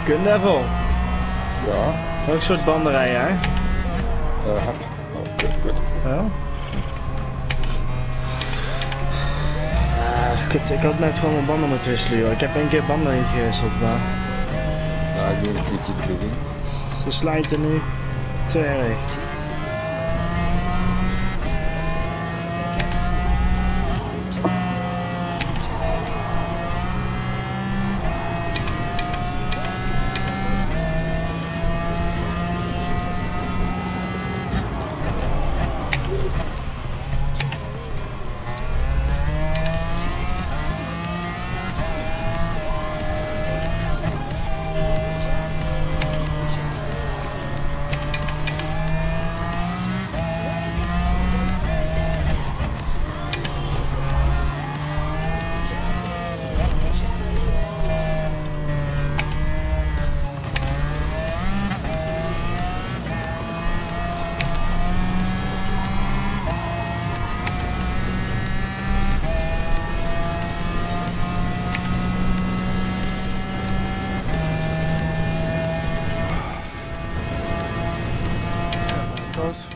Speaker 3: Gunlevel.
Speaker 9: Ja,
Speaker 3: Welk soort banden rij jij?
Speaker 9: uh, hard. Oh, kut, kut.
Speaker 3: Ja. Ah, kut, ik had net gewoon mijn banden moeten wisselen, joh. Ik heb één keer banden niet gewisseld, maar
Speaker 9: Nou, ik doe een keertje de bidding.
Speaker 3: ze slijten nu te erg.
Speaker 1: Koos.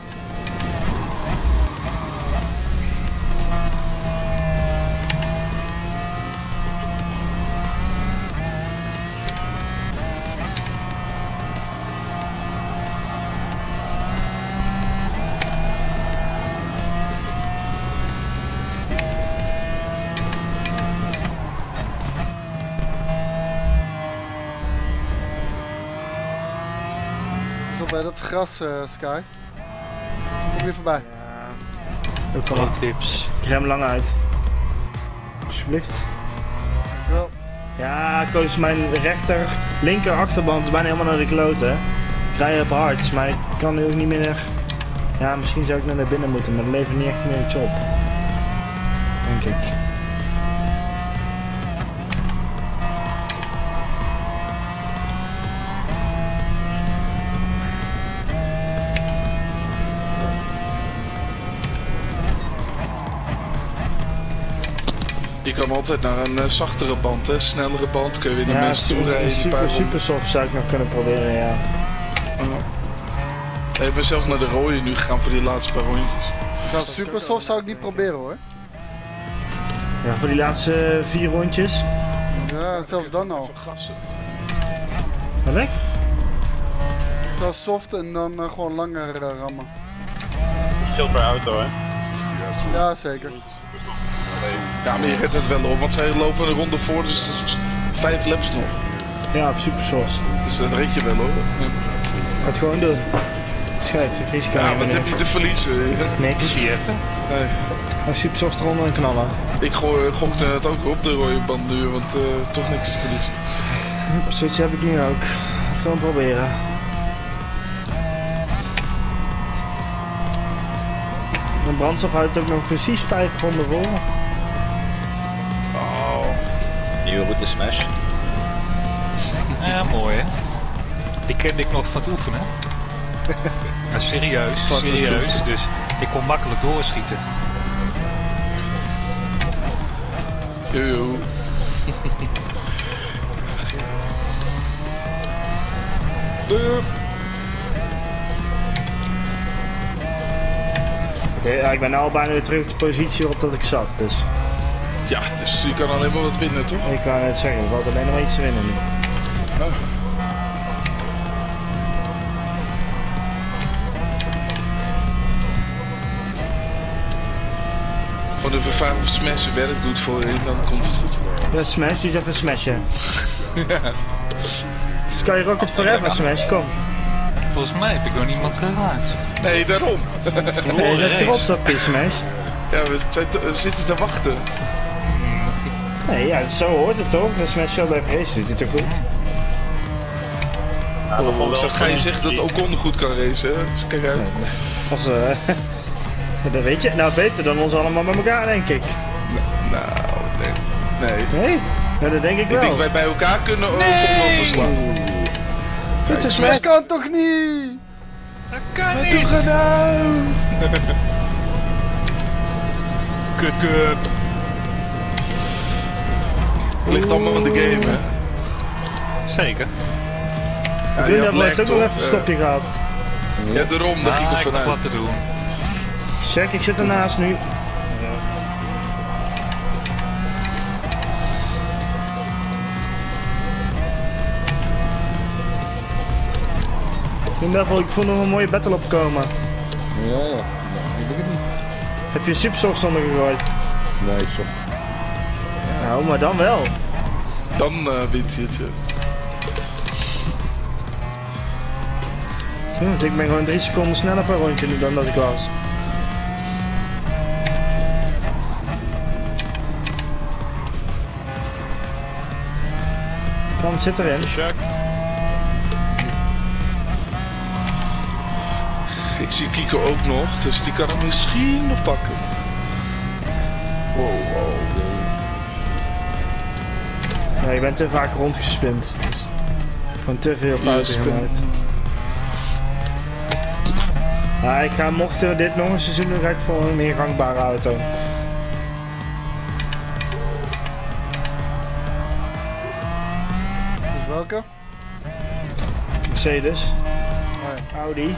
Speaker 1: Pas op bij dat gras, eh, Sky. Kom je voorbij.
Speaker 3: Ook
Speaker 2: Pro tips.
Speaker 3: Ik rem lang uit. Alsjeblieft.
Speaker 1: Wel.
Speaker 3: Ja, Koos, mijn rechter, linker achterband is bijna helemaal naar de kloten. Ik rij op hard, maar ik kan nu ook niet meer. Ja, misschien zou ik naar binnen moeten, maar dat levert niet echt meer iets op. Denk ik.
Speaker 8: Je kan altijd naar een uh, zachtere band, hè, snellere band, kun je weer naar
Speaker 3: Ja,
Speaker 8: mensen toe
Speaker 3: super,
Speaker 8: rijden. die paar
Speaker 3: super,
Speaker 8: ronden.
Speaker 3: super soft zou ik nog kunnen proberen, ja.
Speaker 8: Oh. Ik ben zelf naar de rode nu gegaan voor die laatste paar rondjes.
Speaker 1: Nou, super soft zou ik niet proberen hoor.
Speaker 3: Ja, voor die laatste vier rondjes.
Speaker 1: Ja, zelfs dan al.
Speaker 8: Even gassen.
Speaker 3: Wat ik?
Speaker 1: Zelfs soft en dan uh, gewoon langer uh, rammen.
Speaker 5: Verschilt per auto, hè?
Speaker 1: Ja, zeker.
Speaker 8: Ja, maar je redt het wel op, want zij lopen een ronde voor, dus het is vijf laps nog.
Speaker 3: Ja, op super soft.
Speaker 8: Dus dat red je wel hoor. Ja.
Speaker 3: Ga het gewoon doen. Schijt, risico.
Speaker 8: Ja,
Speaker 3: nemen
Speaker 8: wat
Speaker 3: nu.
Speaker 8: heb je te verliezen?
Speaker 3: Niks.
Speaker 2: Zie je even?
Speaker 8: Nee.
Speaker 3: Ga super soft eronder en knallen.
Speaker 8: Ik gooi, gokte het ook op de rode band nu, want uh, toch niks te verliezen.
Speaker 3: Zoiets heb ik nu ook. Ga het gewoon proberen. Mijn brandstof houdt ook nog precies vijf ronden vol.
Speaker 8: Oh.
Speaker 2: Nieuwe route smash. Ja, mooi hè. Die kende ik nog van het oefenen. Ja, serieus, serieus. Dus ik kon makkelijk doorschieten.
Speaker 8: Jojo.
Speaker 3: Oké, okay, ja, ik ben nu al bijna weer terug op de positie op dat ik zat, dus.
Speaker 8: Ja, dus je kan alleen maar wat winnen toch?
Speaker 3: Ik kan het zeggen, er valt alleen nog iets te winnen nu.
Speaker 8: Oh. Gewoon even vragen of Smash zijn werk doet voor je, dan komt het goed.
Speaker 3: Ja, Smash, die is even smashen.
Speaker 8: Ja.
Speaker 3: Skyrocket Forever Smash, kom.
Speaker 2: Volgens mij heb ik nog niemand geraakt.
Speaker 8: Nee, daarom.
Speaker 3: Nee, je bent trots op je Smash.
Speaker 8: Ja, we, zijn te- we zitten te wachten.
Speaker 3: Nee, ja, zo hoort het toch? De Smash Show bij race zit het toch goed?
Speaker 5: Ja, dat
Speaker 8: Oh,
Speaker 5: wel
Speaker 8: zo ga je zeggen dat Ocon goed kan racen, hè? Dus kijk uit.
Speaker 3: Als, uh, dat weet je, nou beter dan ons allemaal met elkaar, denk ik.
Speaker 8: Nou, nee. Nee.
Speaker 3: Nee? Ja, dat denk ik
Speaker 8: Ik
Speaker 3: wel.
Speaker 8: denk wij bij elkaar kunnen Ocon wel verslaan.
Speaker 3: Goed,
Speaker 1: Dat
Speaker 3: Smash.
Speaker 1: kan toch niet?
Speaker 2: Dat kan
Speaker 1: Wat
Speaker 2: niet!
Speaker 1: doe je nou?
Speaker 2: Kut, kut.
Speaker 8: Het ligt allemaal aan de game, hè?
Speaker 2: Zeker.
Speaker 3: Ik wil dat we het ook nog even een stopje gehad.
Speaker 8: Ja, daarom, daar ging ik
Speaker 2: Ah, ik
Speaker 8: vanuit.
Speaker 2: heb wat te doen.
Speaker 3: Check, ik zit ernaast nu. Devil, ik vond nog een mooie battle opkomen.
Speaker 9: Ja, ja. Nee, die heb ik het niet.
Speaker 3: Heb je Supersoft onder gegooid?
Speaker 9: Nee, zo.
Speaker 3: Nou, maar dan wel.
Speaker 8: Dan uh, wint hij het, ja.
Speaker 3: Hm, ik ben gewoon drie seconden sneller per rondje nu dan dat ik was. Kans zit erin.
Speaker 7: Check.
Speaker 8: Ik zie Kiko ook nog, dus die kan hem misschien nog pakken.
Speaker 9: Wow, wow, nee.
Speaker 3: Ja, ik ben te vaak rondgespind. Dus gewoon te veel fouten gemaakt. Ja, ik ga, mochten we dit nog een seizoen doen, ga ik voor een meer gangbare auto.
Speaker 1: Dus welke?
Speaker 3: Mercedes.
Speaker 1: Oh, ja.
Speaker 3: Audi.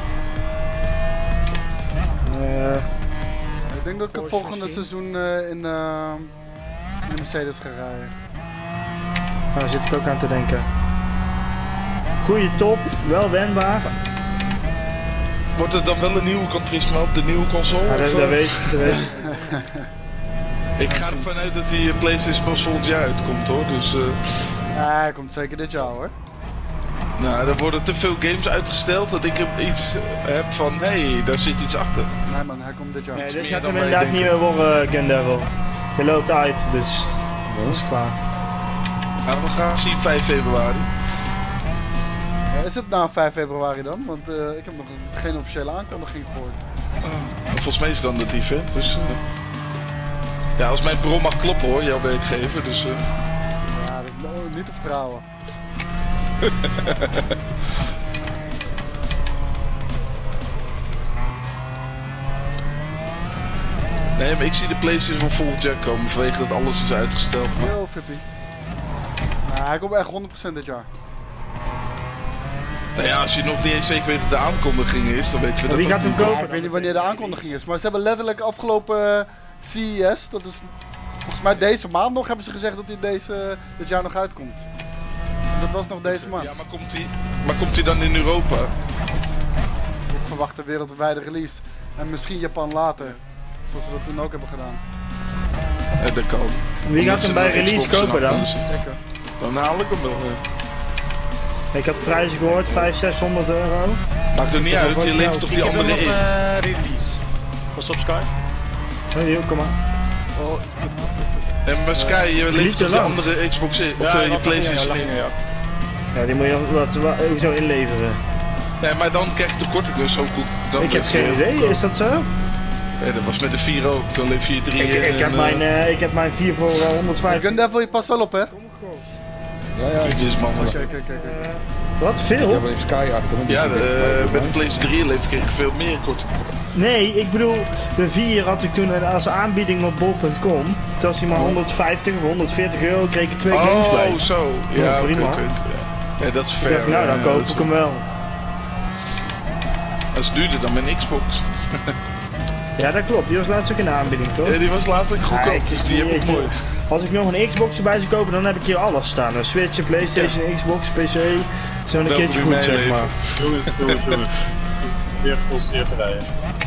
Speaker 3: Uh,
Speaker 1: Ik denk dat ik het
Speaker 3: Porsche
Speaker 1: volgende
Speaker 3: misschien.
Speaker 1: seizoen uh, in, uh, in de Mercedes ga rijden.
Speaker 3: daar zit ik ook aan te denken. Goeie top, wel wendbaar.
Speaker 8: Wordt het dan wel een nieuwe Gran op de nieuwe console?
Speaker 3: Ja, dat,
Speaker 8: of,
Speaker 3: dat
Speaker 8: uh?
Speaker 3: weet dat weet ik.
Speaker 8: Ik ga ervan uit dat die PlayStation pas volgend jaar uitkomt hoor, dus... Uh...
Speaker 1: Ja, hij komt zeker dit jaar hoor.
Speaker 8: Nou, er worden te veel games uitgesteld dat ik iets heb van, hé, hey, daar zit iets achter.
Speaker 1: Nee man, hij komt dit jaar.
Speaker 3: Nee, dit
Speaker 8: meer
Speaker 3: gaat
Speaker 8: dan
Speaker 3: hem
Speaker 8: wij
Speaker 3: inderdaad niet
Speaker 8: denken.
Speaker 3: meer worden, Gun Devil. Je loopt uit, dus dat is klaar.
Speaker 8: Nou, we gaan zien vijf februari.
Speaker 1: Ja, is het na vijf februari dan? Want uh, ik heb nog geen officiële aankondiging gehoord.
Speaker 8: Uh, volgens mij is dan het event, dus... Uh... Ja, als mijn bron mag kloppen hoor, jouw werkgever, dus... Uh...
Speaker 1: Ja, dat is no- niet te vertrouwen.
Speaker 8: Nee, maar ik zie de PlayStation van volgend jaar komen vanwege dat alles is uitgesteld. Maar...
Speaker 1: Yo, Fippie. Nou, hij komt echt honderd procent dit jaar.
Speaker 8: Nou ja, als je nog niet eens zeker weet dat de aankondiging is, dan weten we dat
Speaker 3: Wie
Speaker 8: ook
Speaker 3: gaat hem
Speaker 8: niet.
Speaker 3: kopen?
Speaker 1: Ja, ik weet niet wanneer de aankondiging is, maar ze hebben letterlijk afgelopen uh, C E S, dat is volgens mij deze maand nog, hebben ze gezegd dat hij deze, dit jaar nog uitkomt. En dat was nog deze maand.
Speaker 8: Ja, maar komt hij maar komt hij dan in Europa?
Speaker 1: Ik verwacht een wereldwijde release. En misschien Japan later. Zoals ze dat toen ook hebben gedaan.
Speaker 8: Ja, dat kan.
Speaker 3: Wie
Speaker 8: Omdat
Speaker 3: gaat
Speaker 8: ze
Speaker 3: hem bij
Speaker 8: nog
Speaker 3: release
Speaker 8: Xboxen
Speaker 3: kopen dan?
Speaker 8: afpassen.
Speaker 1: Lekker.
Speaker 8: Dan haal ik hem wel. Ja.
Speaker 3: Ik heb prijzen gehoord, vijfhonderd, zeshonderd euro.
Speaker 8: Maakt er niet uit, je levert op die andere in.
Speaker 7: Uh, release. Was op Sky?
Speaker 3: Oh, joh, kom maar.
Speaker 7: Oh,
Speaker 8: En bij Sky, je levert
Speaker 3: Niet te
Speaker 8: op die
Speaker 3: lang.
Speaker 8: andere Xbox in, of
Speaker 7: ja,
Speaker 8: uh, je
Speaker 7: dat
Speaker 8: PlayStation
Speaker 7: lang,
Speaker 8: in.
Speaker 7: ja, ja.
Speaker 3: Ja, die moet je wat, wat, hoezo inleveren.
Speaker 8: Nee, maar dan krijg je de korting dus zo goed. Dan
Speaker 3: Ik heb
Speaker 8: is
Speaker 3: geen
Speaker 8: het
Speaker 3: idee,
Speaker 8: goedkoop.
Speaker 3: is dat zo?
Speaker 8: Ja, dat was met de vier ook, dan leef je drie
Speaker 3: Ik,
Speaker 8: in.
Speaker 3: ik, heb
Speaker 8: en,
Speaker 3: mijn, uh, ik heb mijn vier voor uh, honderdvijftig.
Speaker 1: Gun Devil, je past wel op hè?
Speaker 9: Ja, ja, ik
Speaker 8: Jezus man.
Speaker 1: Kijk, kijk, kijk. kijk.
Speaker 3: Wat?
Speaker 9: ik
Speaker 3: Veel?
Speaker 9: heb een Sky achter me. dus
Speaker 8: Ja,
Speaker 9: ik
Speaker 8: de,
Speaker 9: weet-
Speaker 8: uh, bij de PlayStation drie leef kreeg ik veel meer korting.
Speaker 3: Nee, ik bedoel, de vier had ik toen als aanbieding op bol punt com. Toen was hij maar honderdvijftig of honderdveertig euro, kreeg ik twee games bij.
Speaker 8: Oh, zo. Ja,
Speaker 3: Ja,
Speaker 8: oké,
Speaker 3: prima.
Speaker 8: oké, ja. Ja, dat is
Speaker 3: Ik
Speaker 8: fair.
Speaker 3: dacht, nou, dan
Speaker 8: ja,
Speaker 3: koop
Speaker 8: dat is-
Speaker 3: ik hem wel.
Speaker 8: Dat is duurder dan mijn Xbox.
Speaker 3: Ja, dat klopt. Die was laatst ook in de aanbieding, toch?
Speaker 8: Ja, die was laatst ook
Speaker 3: Ja,
Speaker 8: goedkoop,
Speaker 3: ik-
Speaker 8: dus die heb ik
Speaker 3: ik-
Speaker 8: mooi.
Speaker 3: Als ik nog een Xbox erbij zou kopen, dan heb ik hier alles staan. Een Switch, een PlayStation, Xbox, P C. Zo'n een
Speaker 8: Welke
Speaker 3: keertje
Speaker 8: doe
Speaker 3: goed,
Speaker 8: jij
Speaker 3: zeg maar.
Speaker 5: Jongens, jongens, jongens. Weer gefrustreerd te rijden.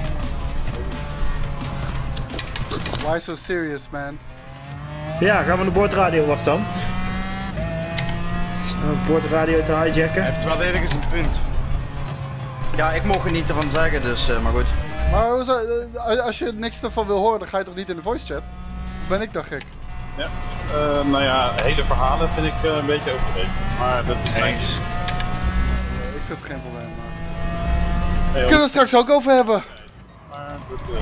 Speaker 1: Why so serious man?
Speaker 3: Ja, gaan we de boordradio af dan? Een boordradio te hijacken.
Speaker 6: Hij heeft wel ergens een punt. Ja, ik mocht er niet ervan zeggen, dus, uh, maar goed.
Speaker 1: Maar hoezo, uh, als je niks ervan wil horen, dan ga je toch niet in de voice chat? Ben ik dan gek?
Speaker 5: Ja. Uh, nou ja, hele verhalen vind ik uh, een beetje overdreven. Maar dat is mijn...
Speaker 8: Eens.
Speaker 1: Nee, ik vind het geen probleem. Maar...
Speaker 5: Nee,
Speaker 1: We kunnen het straks ook over hebben.
Speaker 5: maar dat, uh...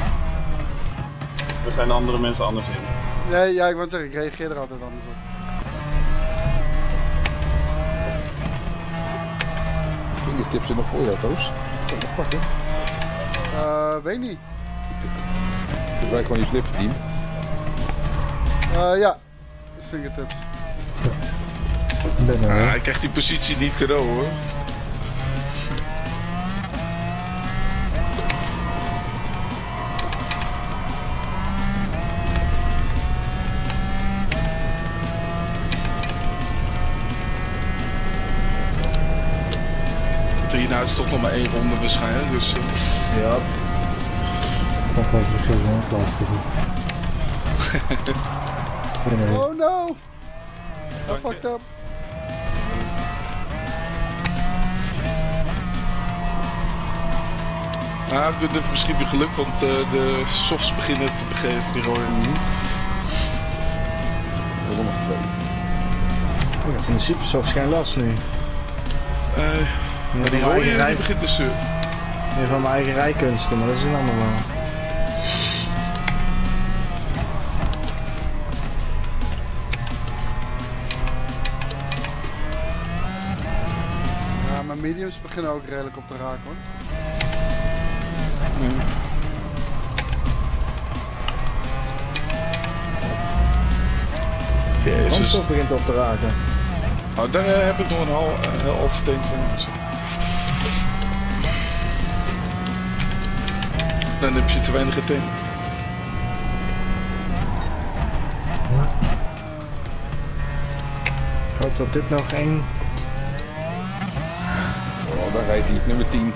Speaker 5: er zijn andere mensen anders in.
Speaker 1: Nee, ja, ik wou zeggen, ik reageer er altijd anders op.
Speaker 9: Fingertips zijn nog voor jou, Toos. Kan je nog pakken?
Speaker 1: Uh, weet niet.
Speaker 9: Gebruik gewoon je slipstream.
Speaker 1: Uh, ja, fingertips.
Speaker 4: binnen.
Speaker 8: Ah, hij krijgt die positie niet cadeau hoor. Nou, het is toch nog maar één ronde waarschijnlijk, dus... Uh...
Speaker 3: Ja.
Speaker 4: Dat was ik zo gewoon lastig.
Speaker 1: Oh no! I fucked up.
Speaker 8: Nou, ik heb misschien weer geluk, want uh, de softs beginnen te begeven, die rooien.
Speaker 3: Mm-hmm.
Speaker 10: Er zijn nog twee.
Speaker 3: Ja, van de supersofts geen last nu.
Speaker 8: Uh, maar die rode rij begint dus... Uh...
Speaker 3: Nee, van mijn eigen rijkunsten, maar dat is een ander verhaal.
Speaker 1: Ja, mijn mediums beginnen ook redelijk op te raken hoor.
Speaker 8: Mm.
Speaker 3: De brandstof begint op te raken.
Speaker 8: Oh, daar uh, heb ik nog een half uh, half tank van. Dan heb je te weinig getankt.
Speaker 3: Ik hoop dat dit nog één...
Speaker 10: Oh, daar rijdt hij, nummer tien.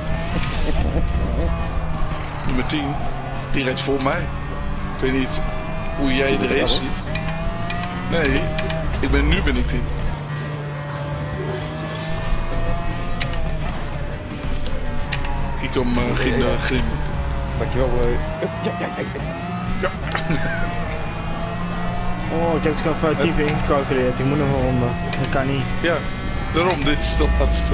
Speaker 8: Nummer tien? Die rijdt voor mij. Ik weet niet hoe jij de race ziet. Nee, ik ben, nu ben ik tien. Ik kom uh, geen uh, grim.
Speaker 10: Dankjewel. Uh, ja, ja, ja, ja.
Speaker 3: Oh, ik heb het gewoon foutief ingecalculeerd. Ik moet nog een ronde. Dat kan niet.
Speaker 8: Ja, daarom, dit is de laatste.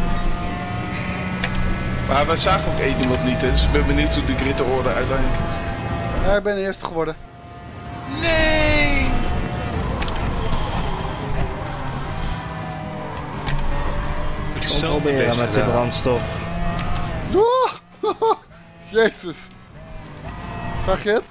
Speaker 8: Maar wij zagen ook één iemand niet, hè, dus ik ben benieuwd hoe de grid orde uiteindelijk is.
Speaker 1: Ja, ik ben de eerste geworden.
Speaker 2: Nee!
Speaker 3: Ik zal proberen met de brandstof.
Speaker 1: Oh, Jezus. Zag je het?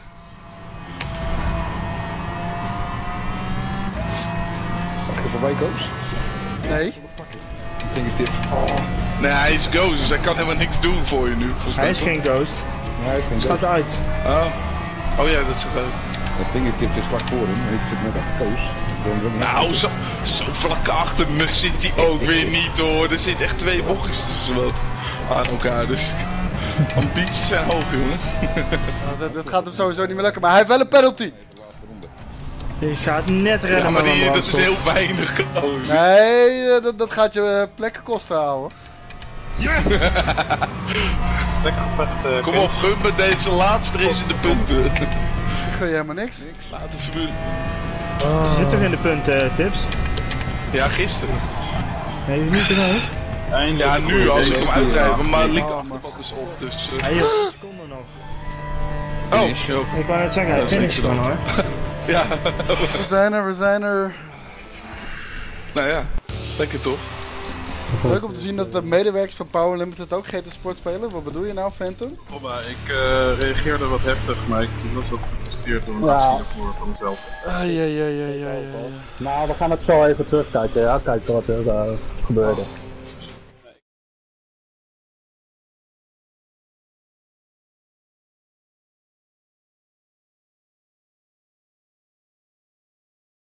Speaker 10: Zag je voorbij, Koos?
Speaker 1: Nee.
Speaker 10: Fingertip.
Speaker 8: Oh. Nee, hij is ghost, dus hij kan helemaal niks doen voor je nu.
Speaker 3: Hij is geen ghost.
Speaker 10: Nee, hij is geen
Speaker 3: staat
Speaker 10: ghost.
Speaker 3: uit.
Speaker 8: Oh. Oh ja, dat zit uit.
Speaker 10: De fingertip is vlak voor hem, ik zit net achter Koos.
Speaker 8: Nou, zo, zo vlak achter me zit hij ook weer niet hoor. Er zit echt twee bochtjes tussen wat aan elkaar, dus ambities zijn hoog, jongen.
Speaker 1: Nou, dat gaat hem sowieso niet meer lukken, maar hij heeft wel een penalty.
Speaker 3: Je gaat net redden,
Speaker 8: ja, maar
Speaker 3: met
Speaker 8: die,
Speaker 3: een
Speaker 8: dat is heel weinig, Koos.
Speaker 1: Nee, dat, dat gaat je uh, plekken kosten, houden.
Speaker 5: Yes! Lekker gevecht. Uh,
Speaker 8: Kom op, gun me deze laatste race in de punten.
Speaker 1: Ik gun je helemaal niks.
Speaker 8: Laat de formule.
Speaker 3: Oh. Je zit toch in de punten, uh, Tips?
Speaker 8: Ja, gisteren.
Speaker 3: Nee, niet te hoog.
Speaker 8: Ja, nu als ik hem uitrijden, maar linkerachterkant is op, dus... Uh...
Speaker 3: Hey, joh, een seconde nog.
Speaker 8: Oh,
Speaker 3: ik wou net zeggen, hij finish dan hoor.
Speaker 8: Ja.
Speaker 1: We zijn er, we zijn er.
Speaker 8: Nou ja, lekker toch?
Speaker 1: Leuk om te zien dat de medewerkers van Power Limited ook G T Sport spelen. Wat bedoel je nou, Phantom?
Speaker 5: Oh, maar ik uh, reageerde wat heftig, maar ik was wat gefrustreerd door een
Speaker 9: Ja.
Speaker 5: actie daarvoor van mezelf.
Speaker 1: Ah, ja, ja, ja, ja, ja, ja.
Speaker 9: Nou, we gaan het zo even terugkijken, ja, kijken wat er uh, gebeurde.